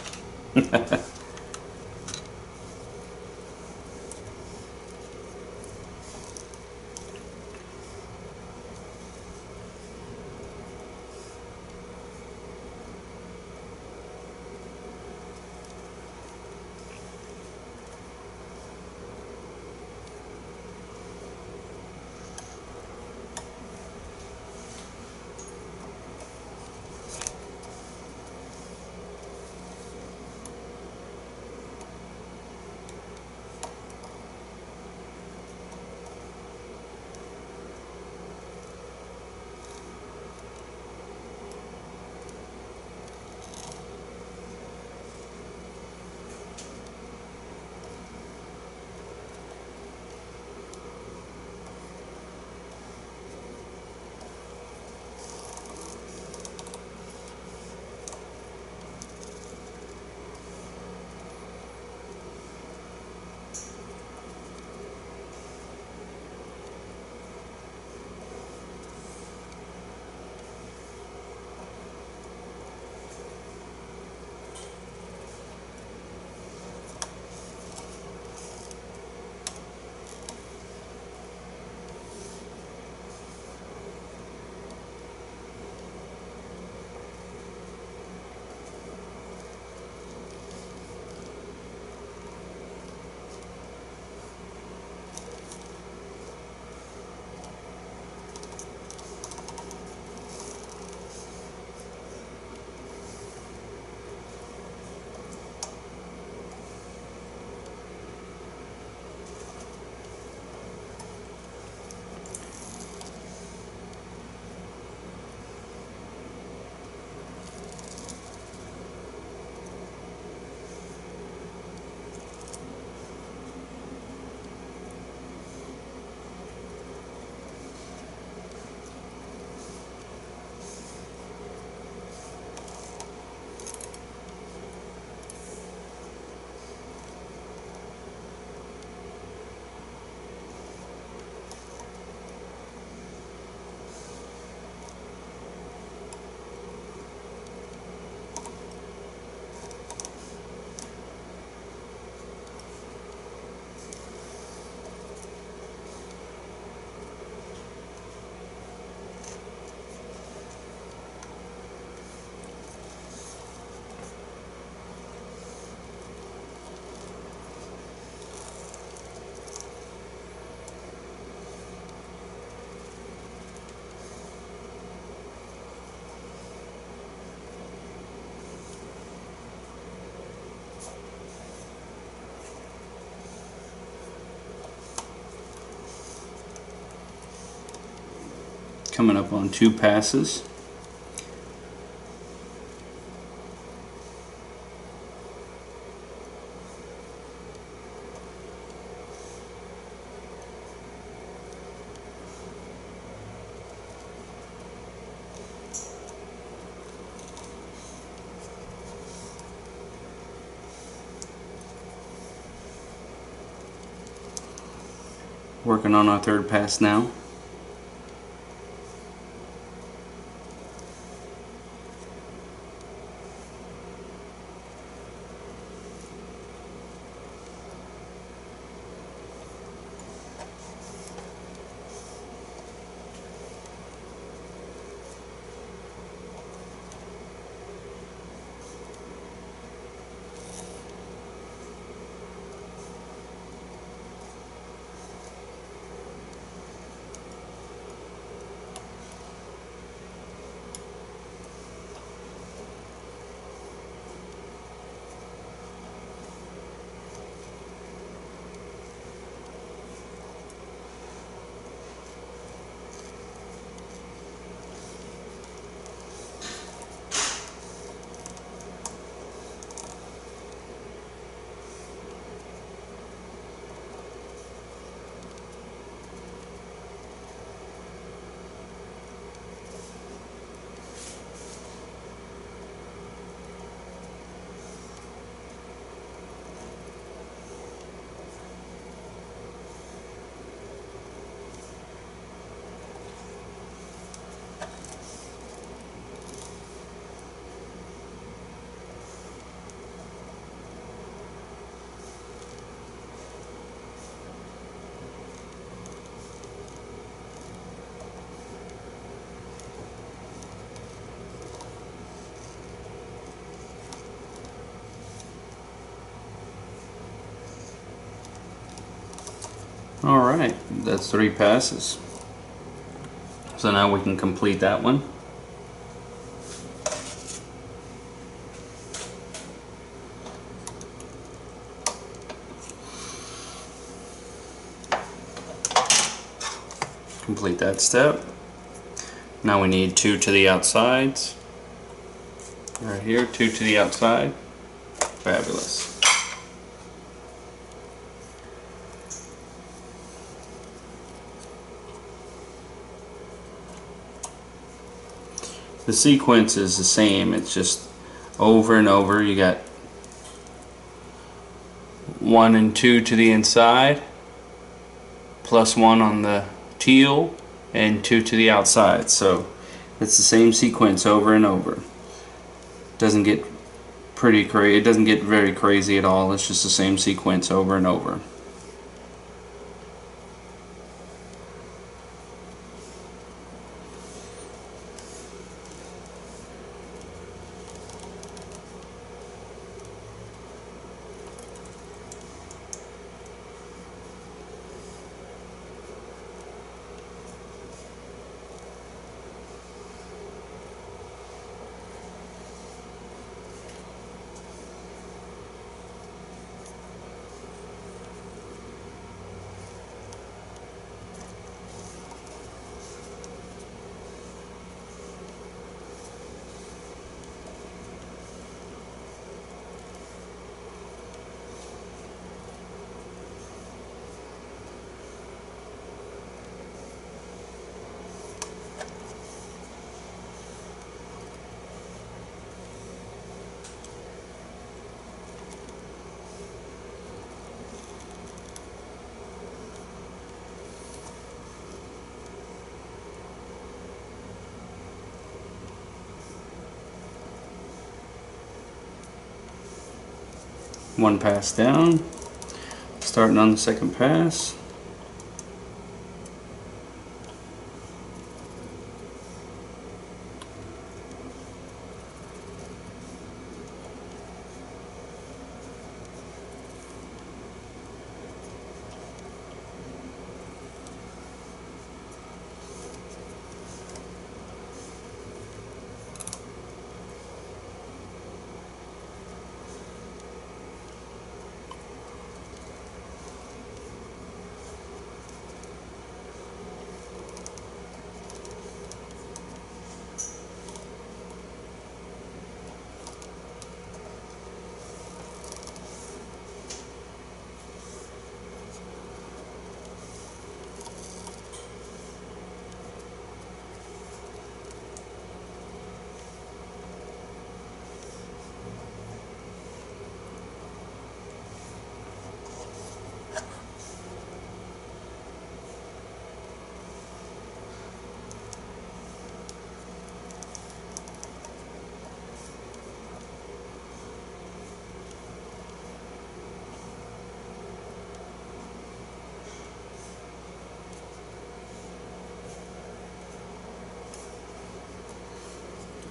Coming up on two passes. Working on our third pass now. Alright, that's three passes. So now we can complete that one. Complete that step. Now we need two to the outsides. Right here, two to the outside. Fabulous. The sequence is the same, it's just over and over. You got one and two to the inside, plus one on the teal, and two to the outside. So it's the same sequence over and over. Doesn't get pretty crazy. It doesn't get very crazy at all. It's just the same sequence over and over. One pass down, starting on the second pass.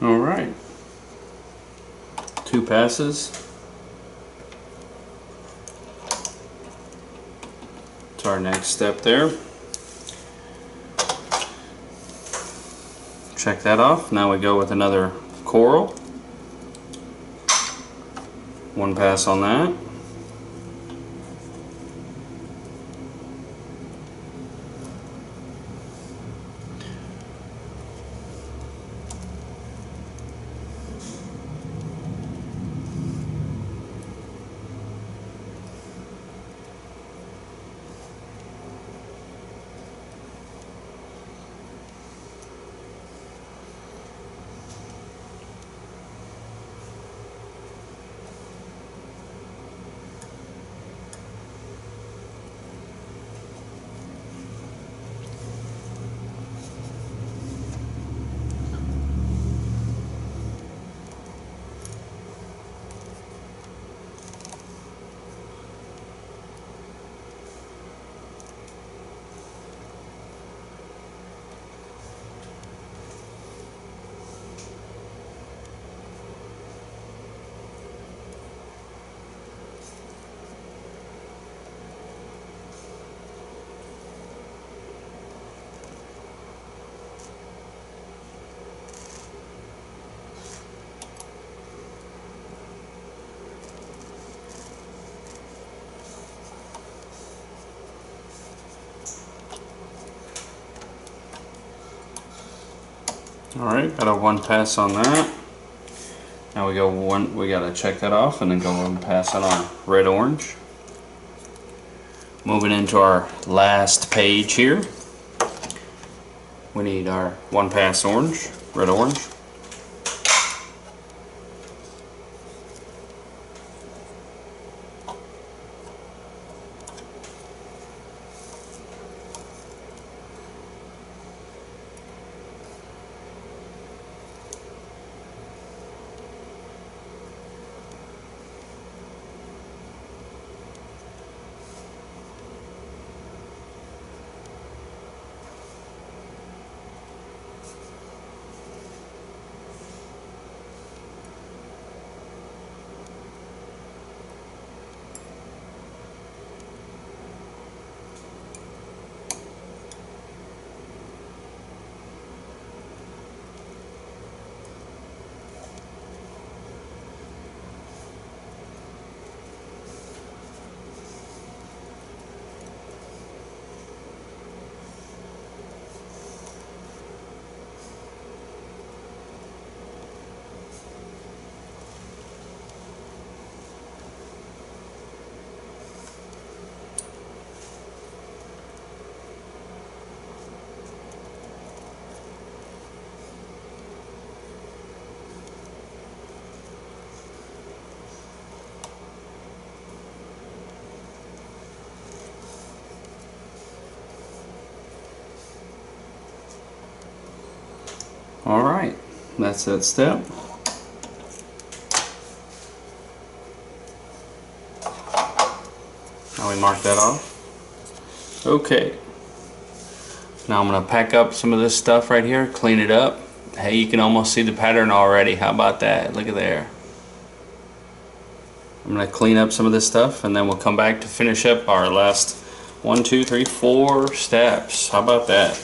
All right, two passes. To our next step there. Check that off. Now we go with another coral. One pass on that. All right, got a one pass on that. Now we go one, we gotta check that off and then go one pass on our red orange. Moving into our last page here. We need our one pass orange, red orange. All right, that's that step. Now we mark that off. Okay. Now I'm gonna pack up some of this stuff right here, clean it up. Hey, you can almost see the pattern already. How about that? Look at there. I'm gonna clean up some of this stuff and then we'll come back to finish up our last one, two, three, four steps. How about that?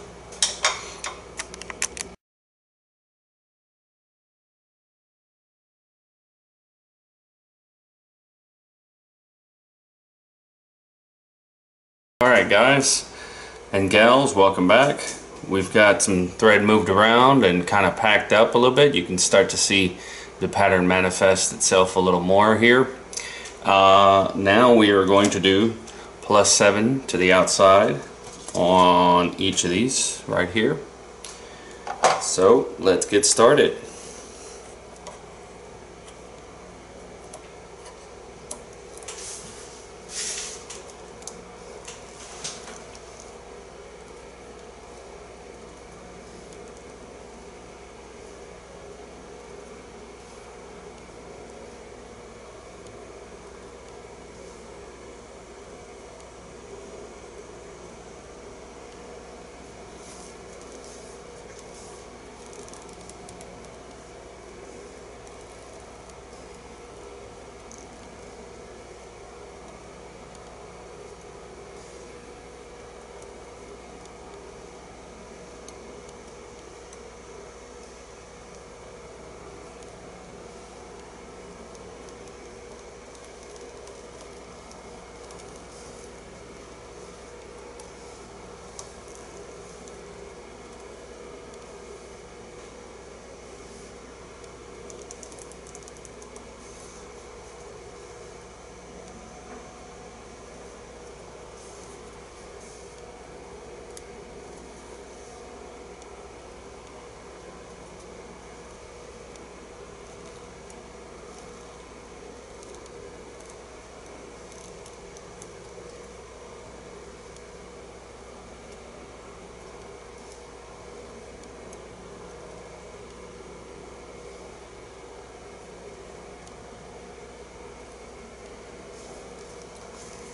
Alright guys and gals, welcome back. We've got some thread moved around and kind of packed up a little bit. You can start to see the pattern manifest itself a little more here. Uh, now we are going to do plus seven to the outside on each of these right here. So let's get started.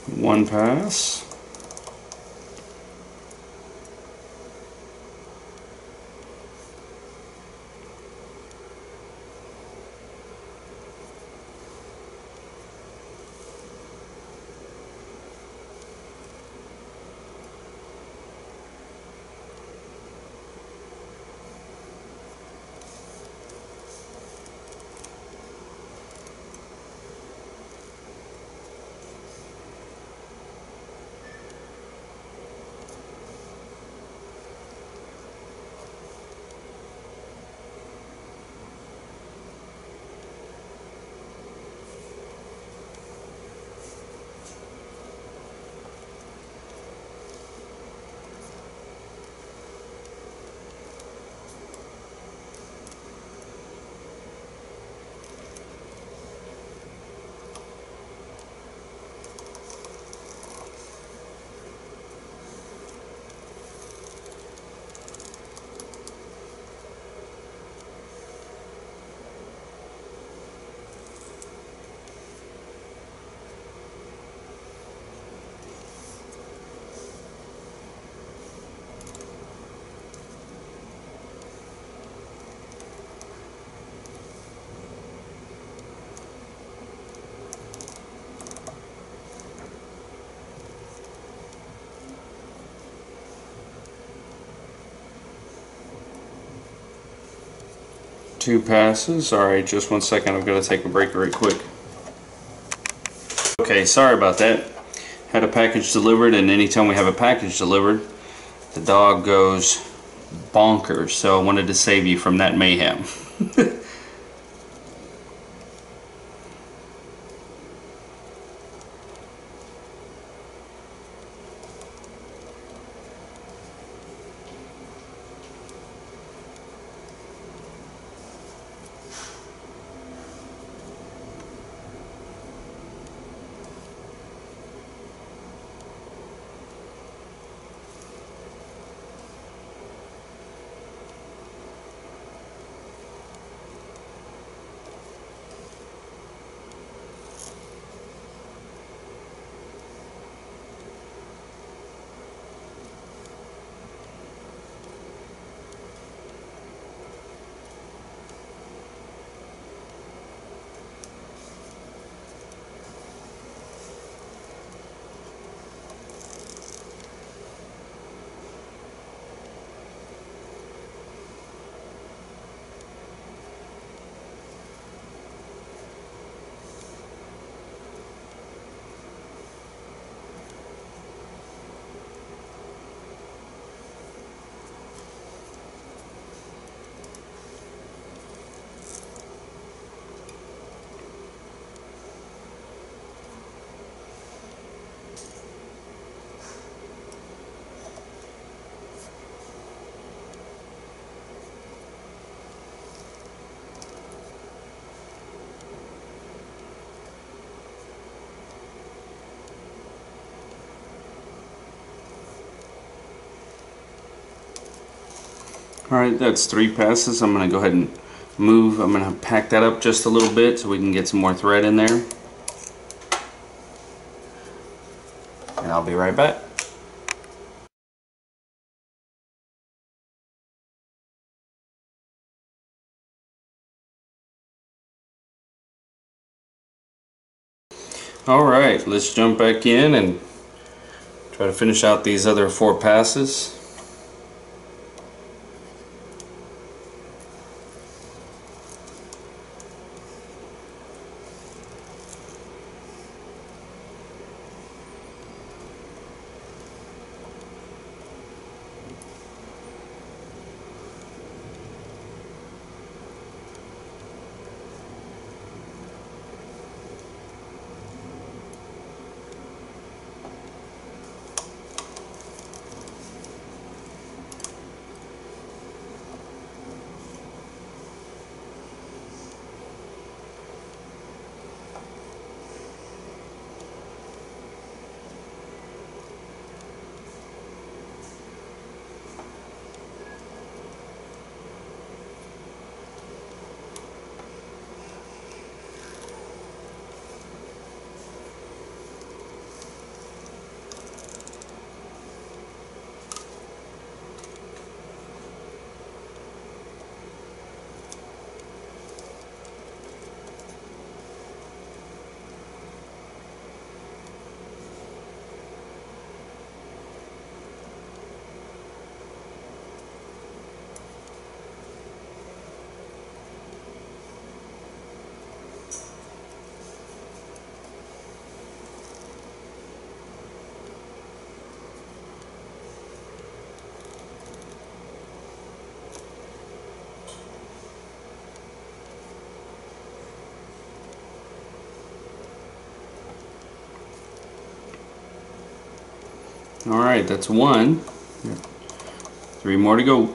One pass. Two passes. Alright, just one second. I've got to take a break right quick. Okay, sorry about that. Had a package delivered, and anytime we have a package delivered, the dog goes bonkers. So I wanted to save you from that mayhem. Alright, that's three passes. I'm going to go ahead and move. I'm going to pack that up just a little bit so we can get some more thread in there. And I'll be right back. Alright, let's jump back in and try to finish out these other four passes. All right, that's one. Three more to go.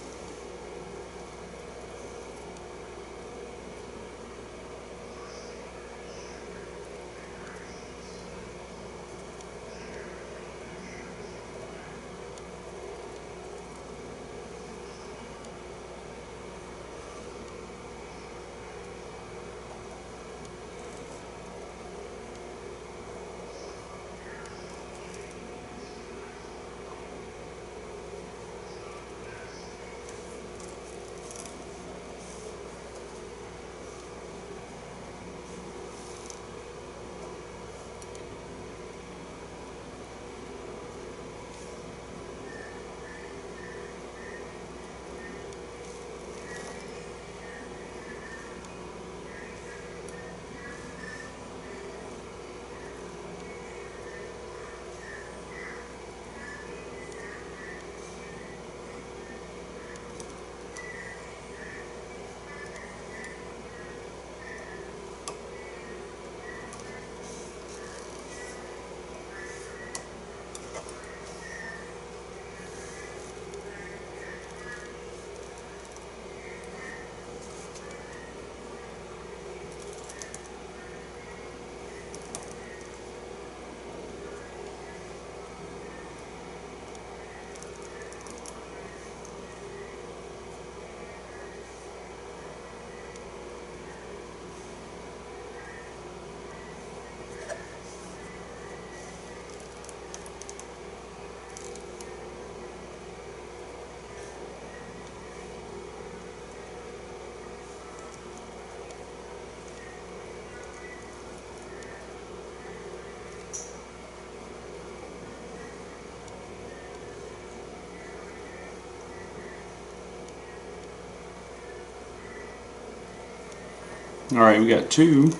All right, we got two.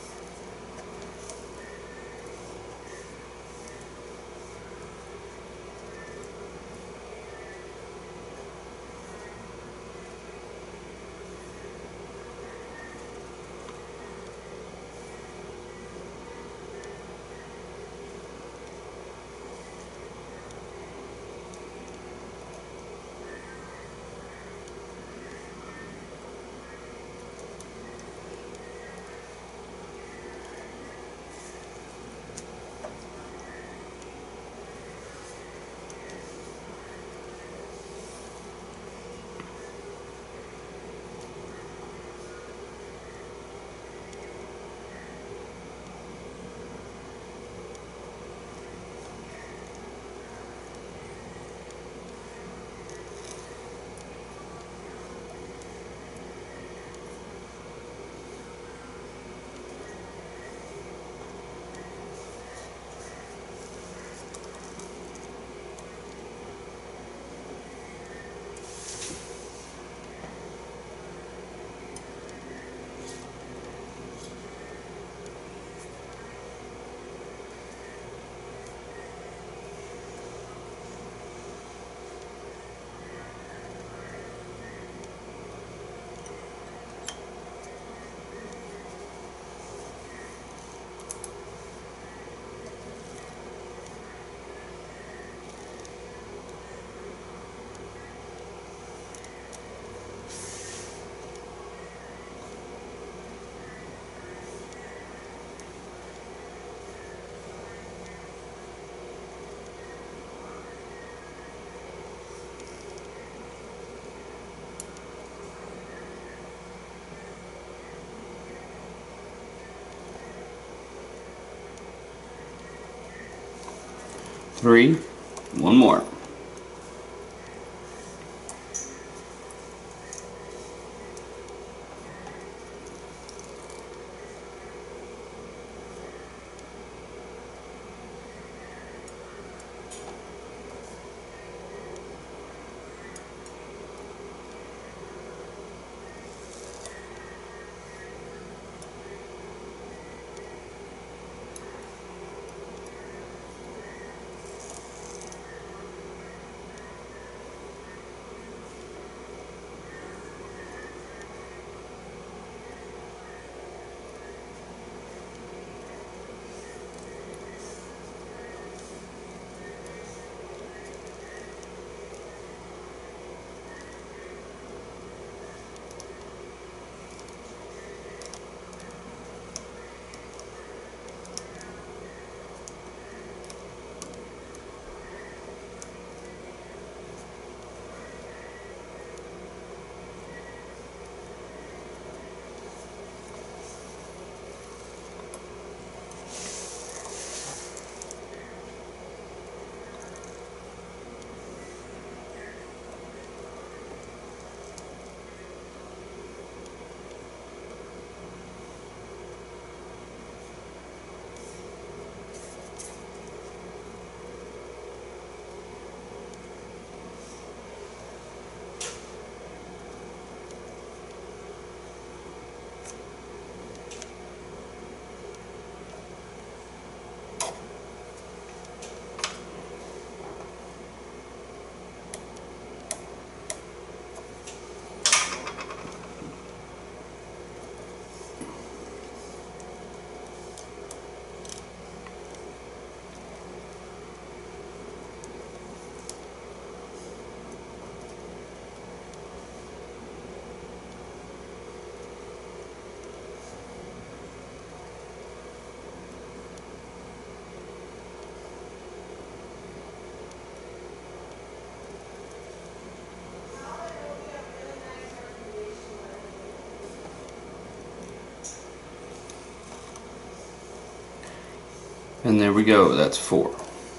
Three. One more. And there we go, that's four.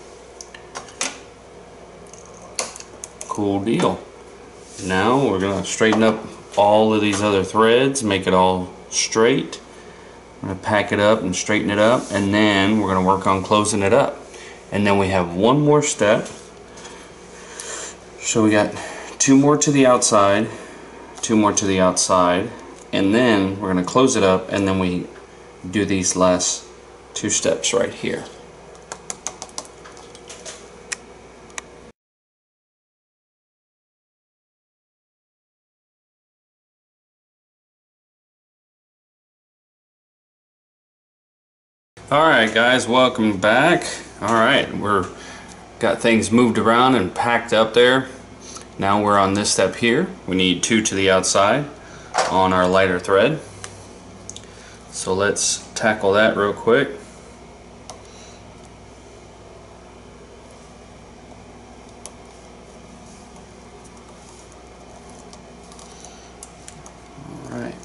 Cool deal. Now we're gonna straighten up all of these other threads, make it all straight. I'm gonna pack it up and straighten it up, and then we're gonna work on closing it up. And then we have one more step. So we got two more to the outside, two more to the outside, and then we're gonna close it up, and then we do these last two steps right here. Alright guys, welcome back. Alright, we're got things moved around and packed up there. Now we're on this step here. We need two to the outside on our lighter thread. So let's tackle that real quick. Alright.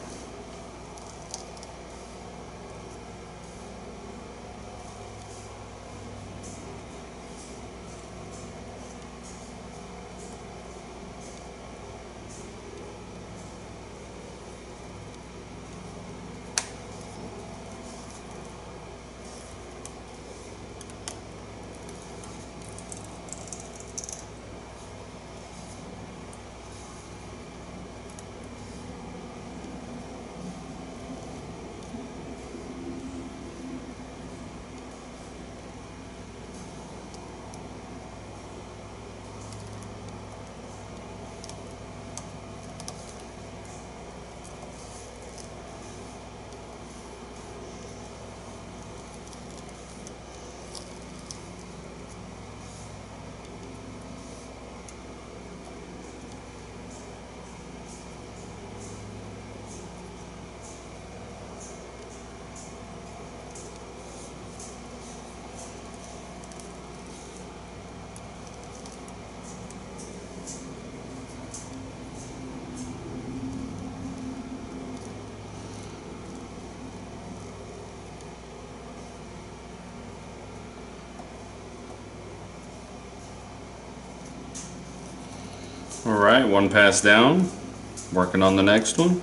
Alright, one pass down, working on the next one.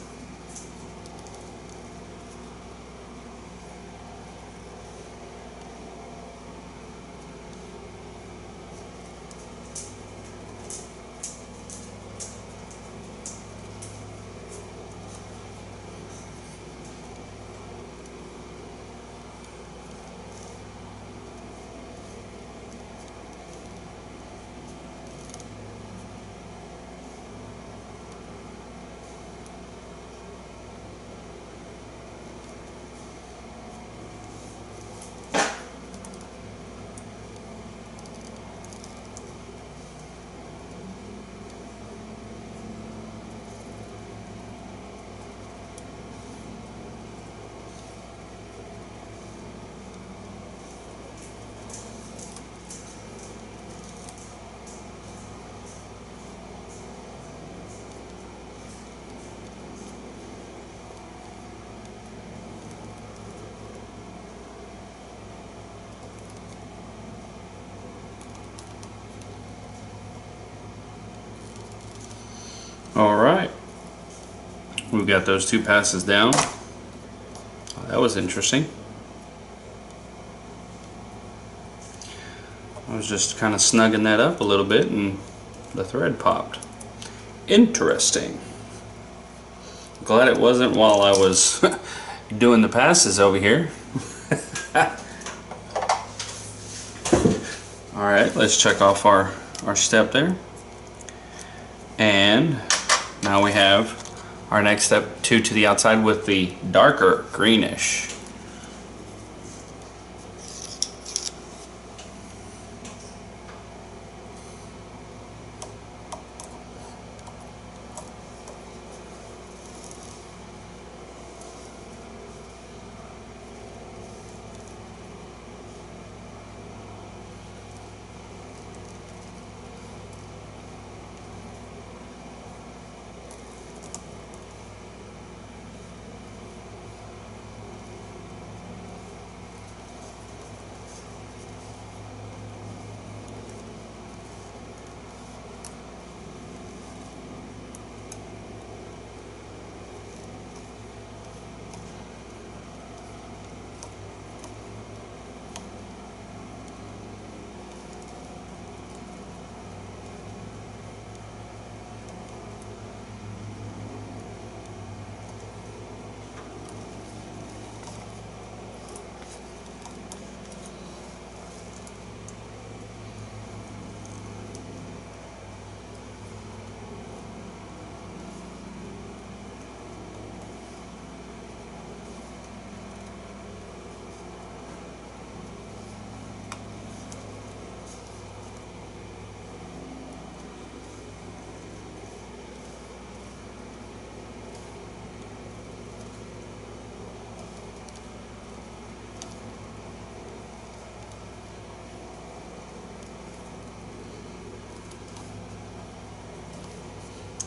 Alright, we've got those two passes down. Oh, that was interesting. I was just kind of snugging that up a little bit and the thread popped. Interesting. Glad it wasn't while I was doing the passes over here. Alright, let's check off our, our step there. And now we have our next step, two to the outside with the darker greenish.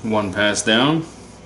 One pass down.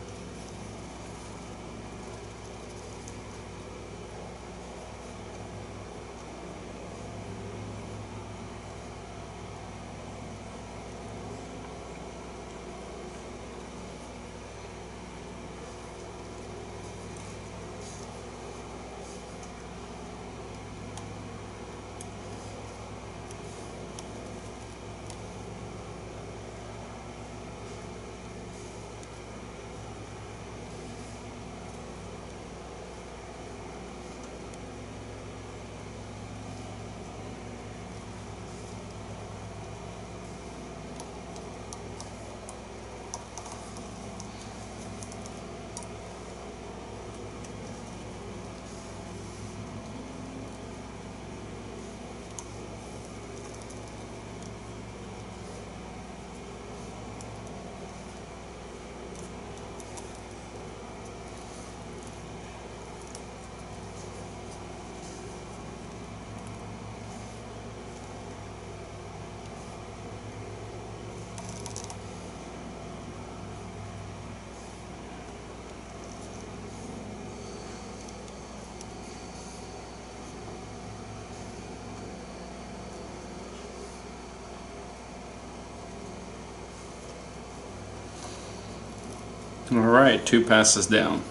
Alright, two passes down.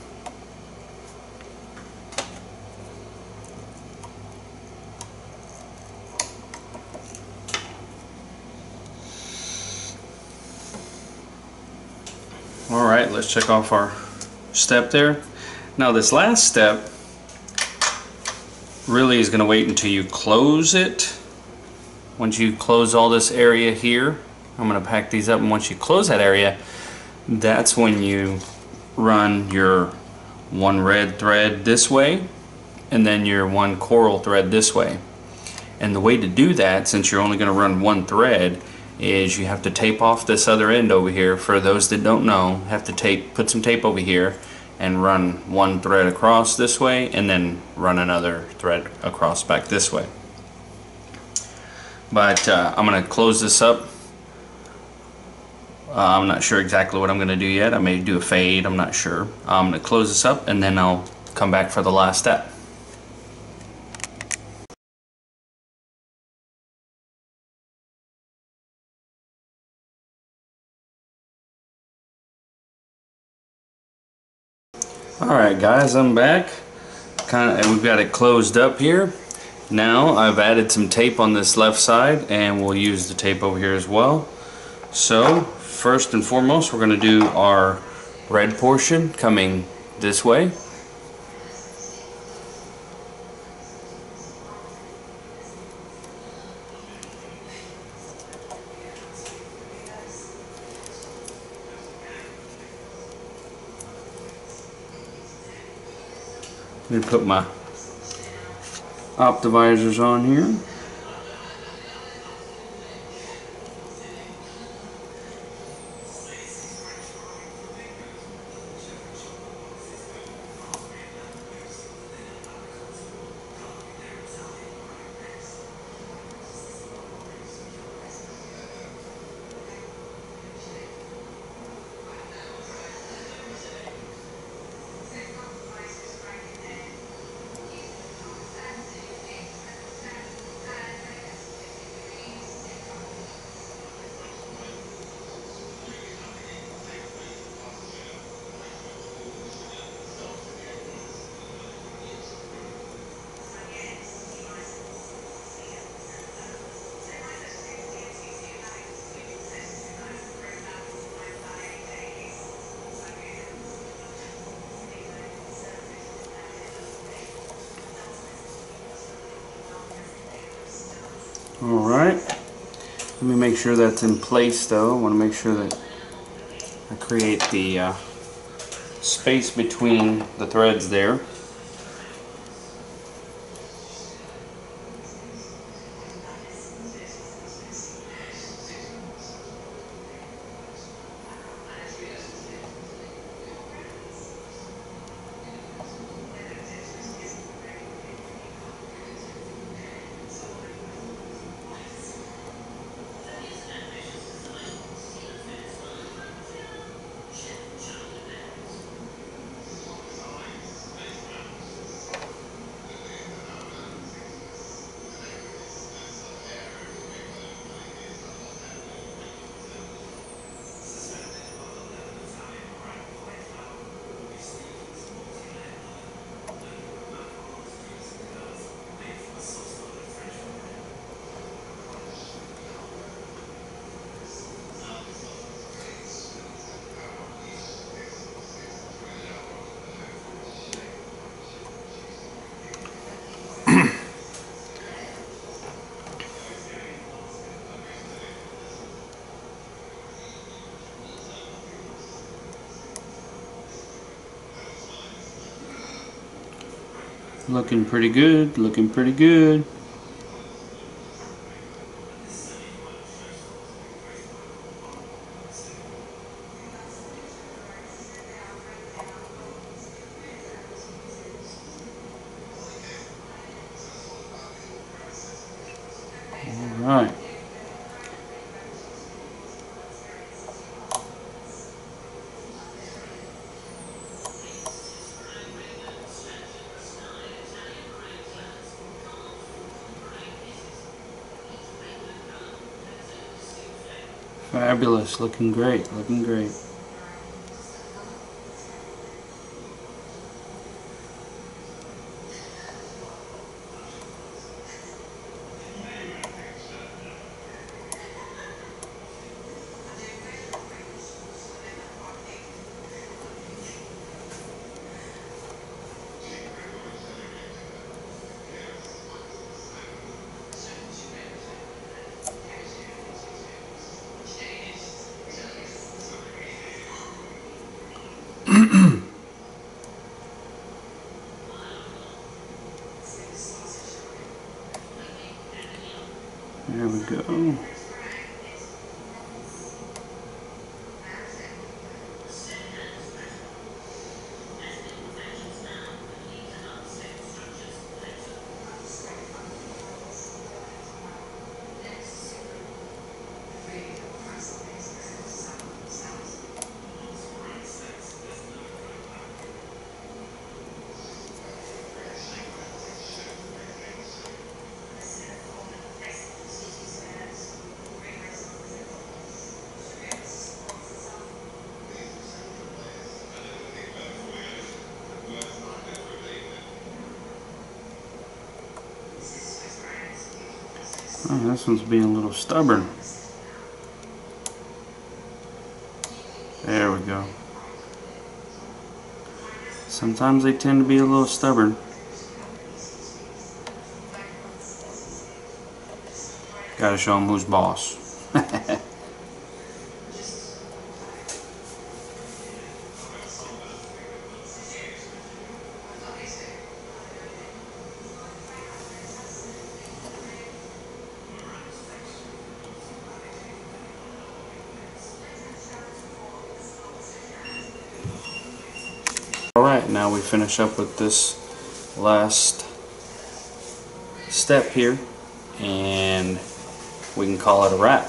Alright, let's check off our step there. Now this last step really is going to wait until you close it. Once you close all this area here, I'm going to pack these up, and once you close that area, that's when you run your one red thread this way and then your one coral thread this way. And the way to do that, since you're only going to run one thread, is you have to tape off this other end over here. For those that don't know, have to tape, put some tape over here and run one thread across this way and then run another thread across back this way. But uh, I'm going to close this up. Uh, I'm not sure exactly what I'm going to do yet. I may do a fade, I'm not sure. I'm going to close this up and then I'll come back for the last step. Alright guys, I'm back. Kind of, we've got it closed up here. Now I've added some tape on this left side and we'll use the tape over here as well. So first and foremost, we're going to do our red portion coming this way. Let me put my optimizers on here. Alright, let me make sure that's in place though. I want to make sure that I create the uh, space between the threads there. Looking pretty good, looking pretty good. All right. Fabulous, looking great, looking great. There we go. Oh, this one's being a little stubborn. There we go. Sometimes they tend to be a little stubborn. Gotta show them who's boss. Alright, now we finish up with this last step here, and we can call it a wrap.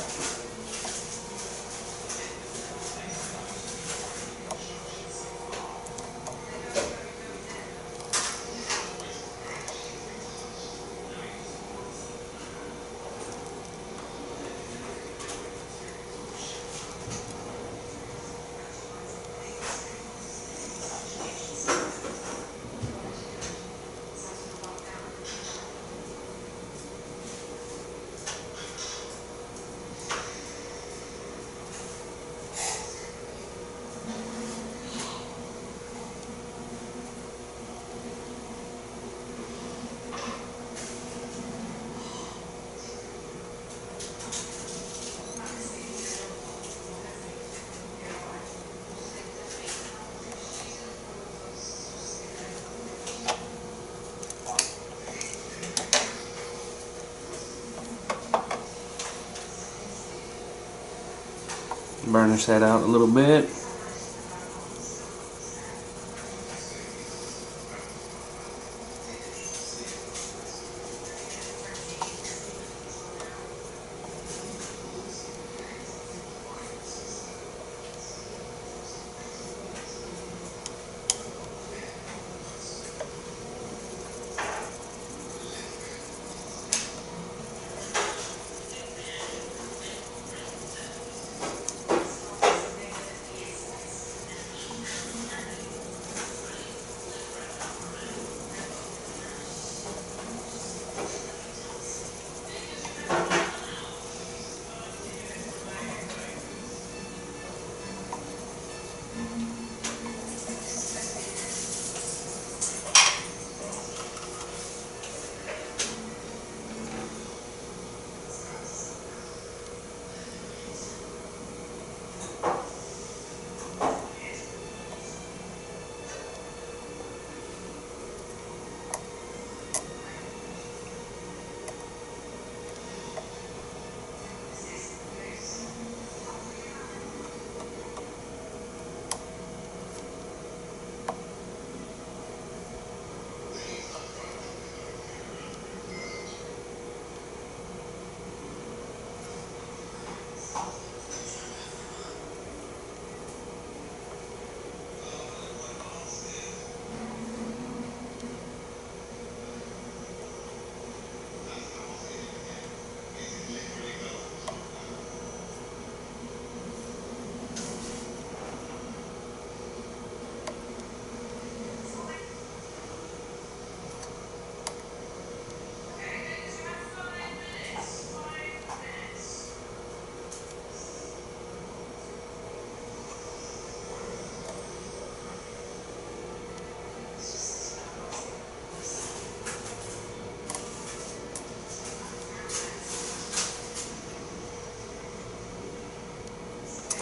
Burnish that out a little bit.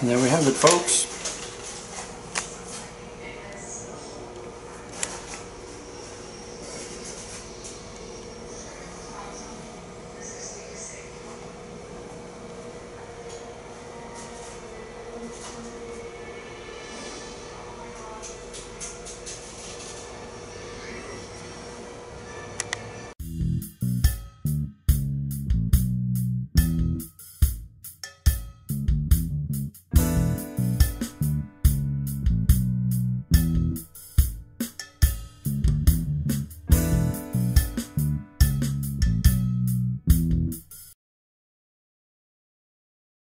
there we have it, folks.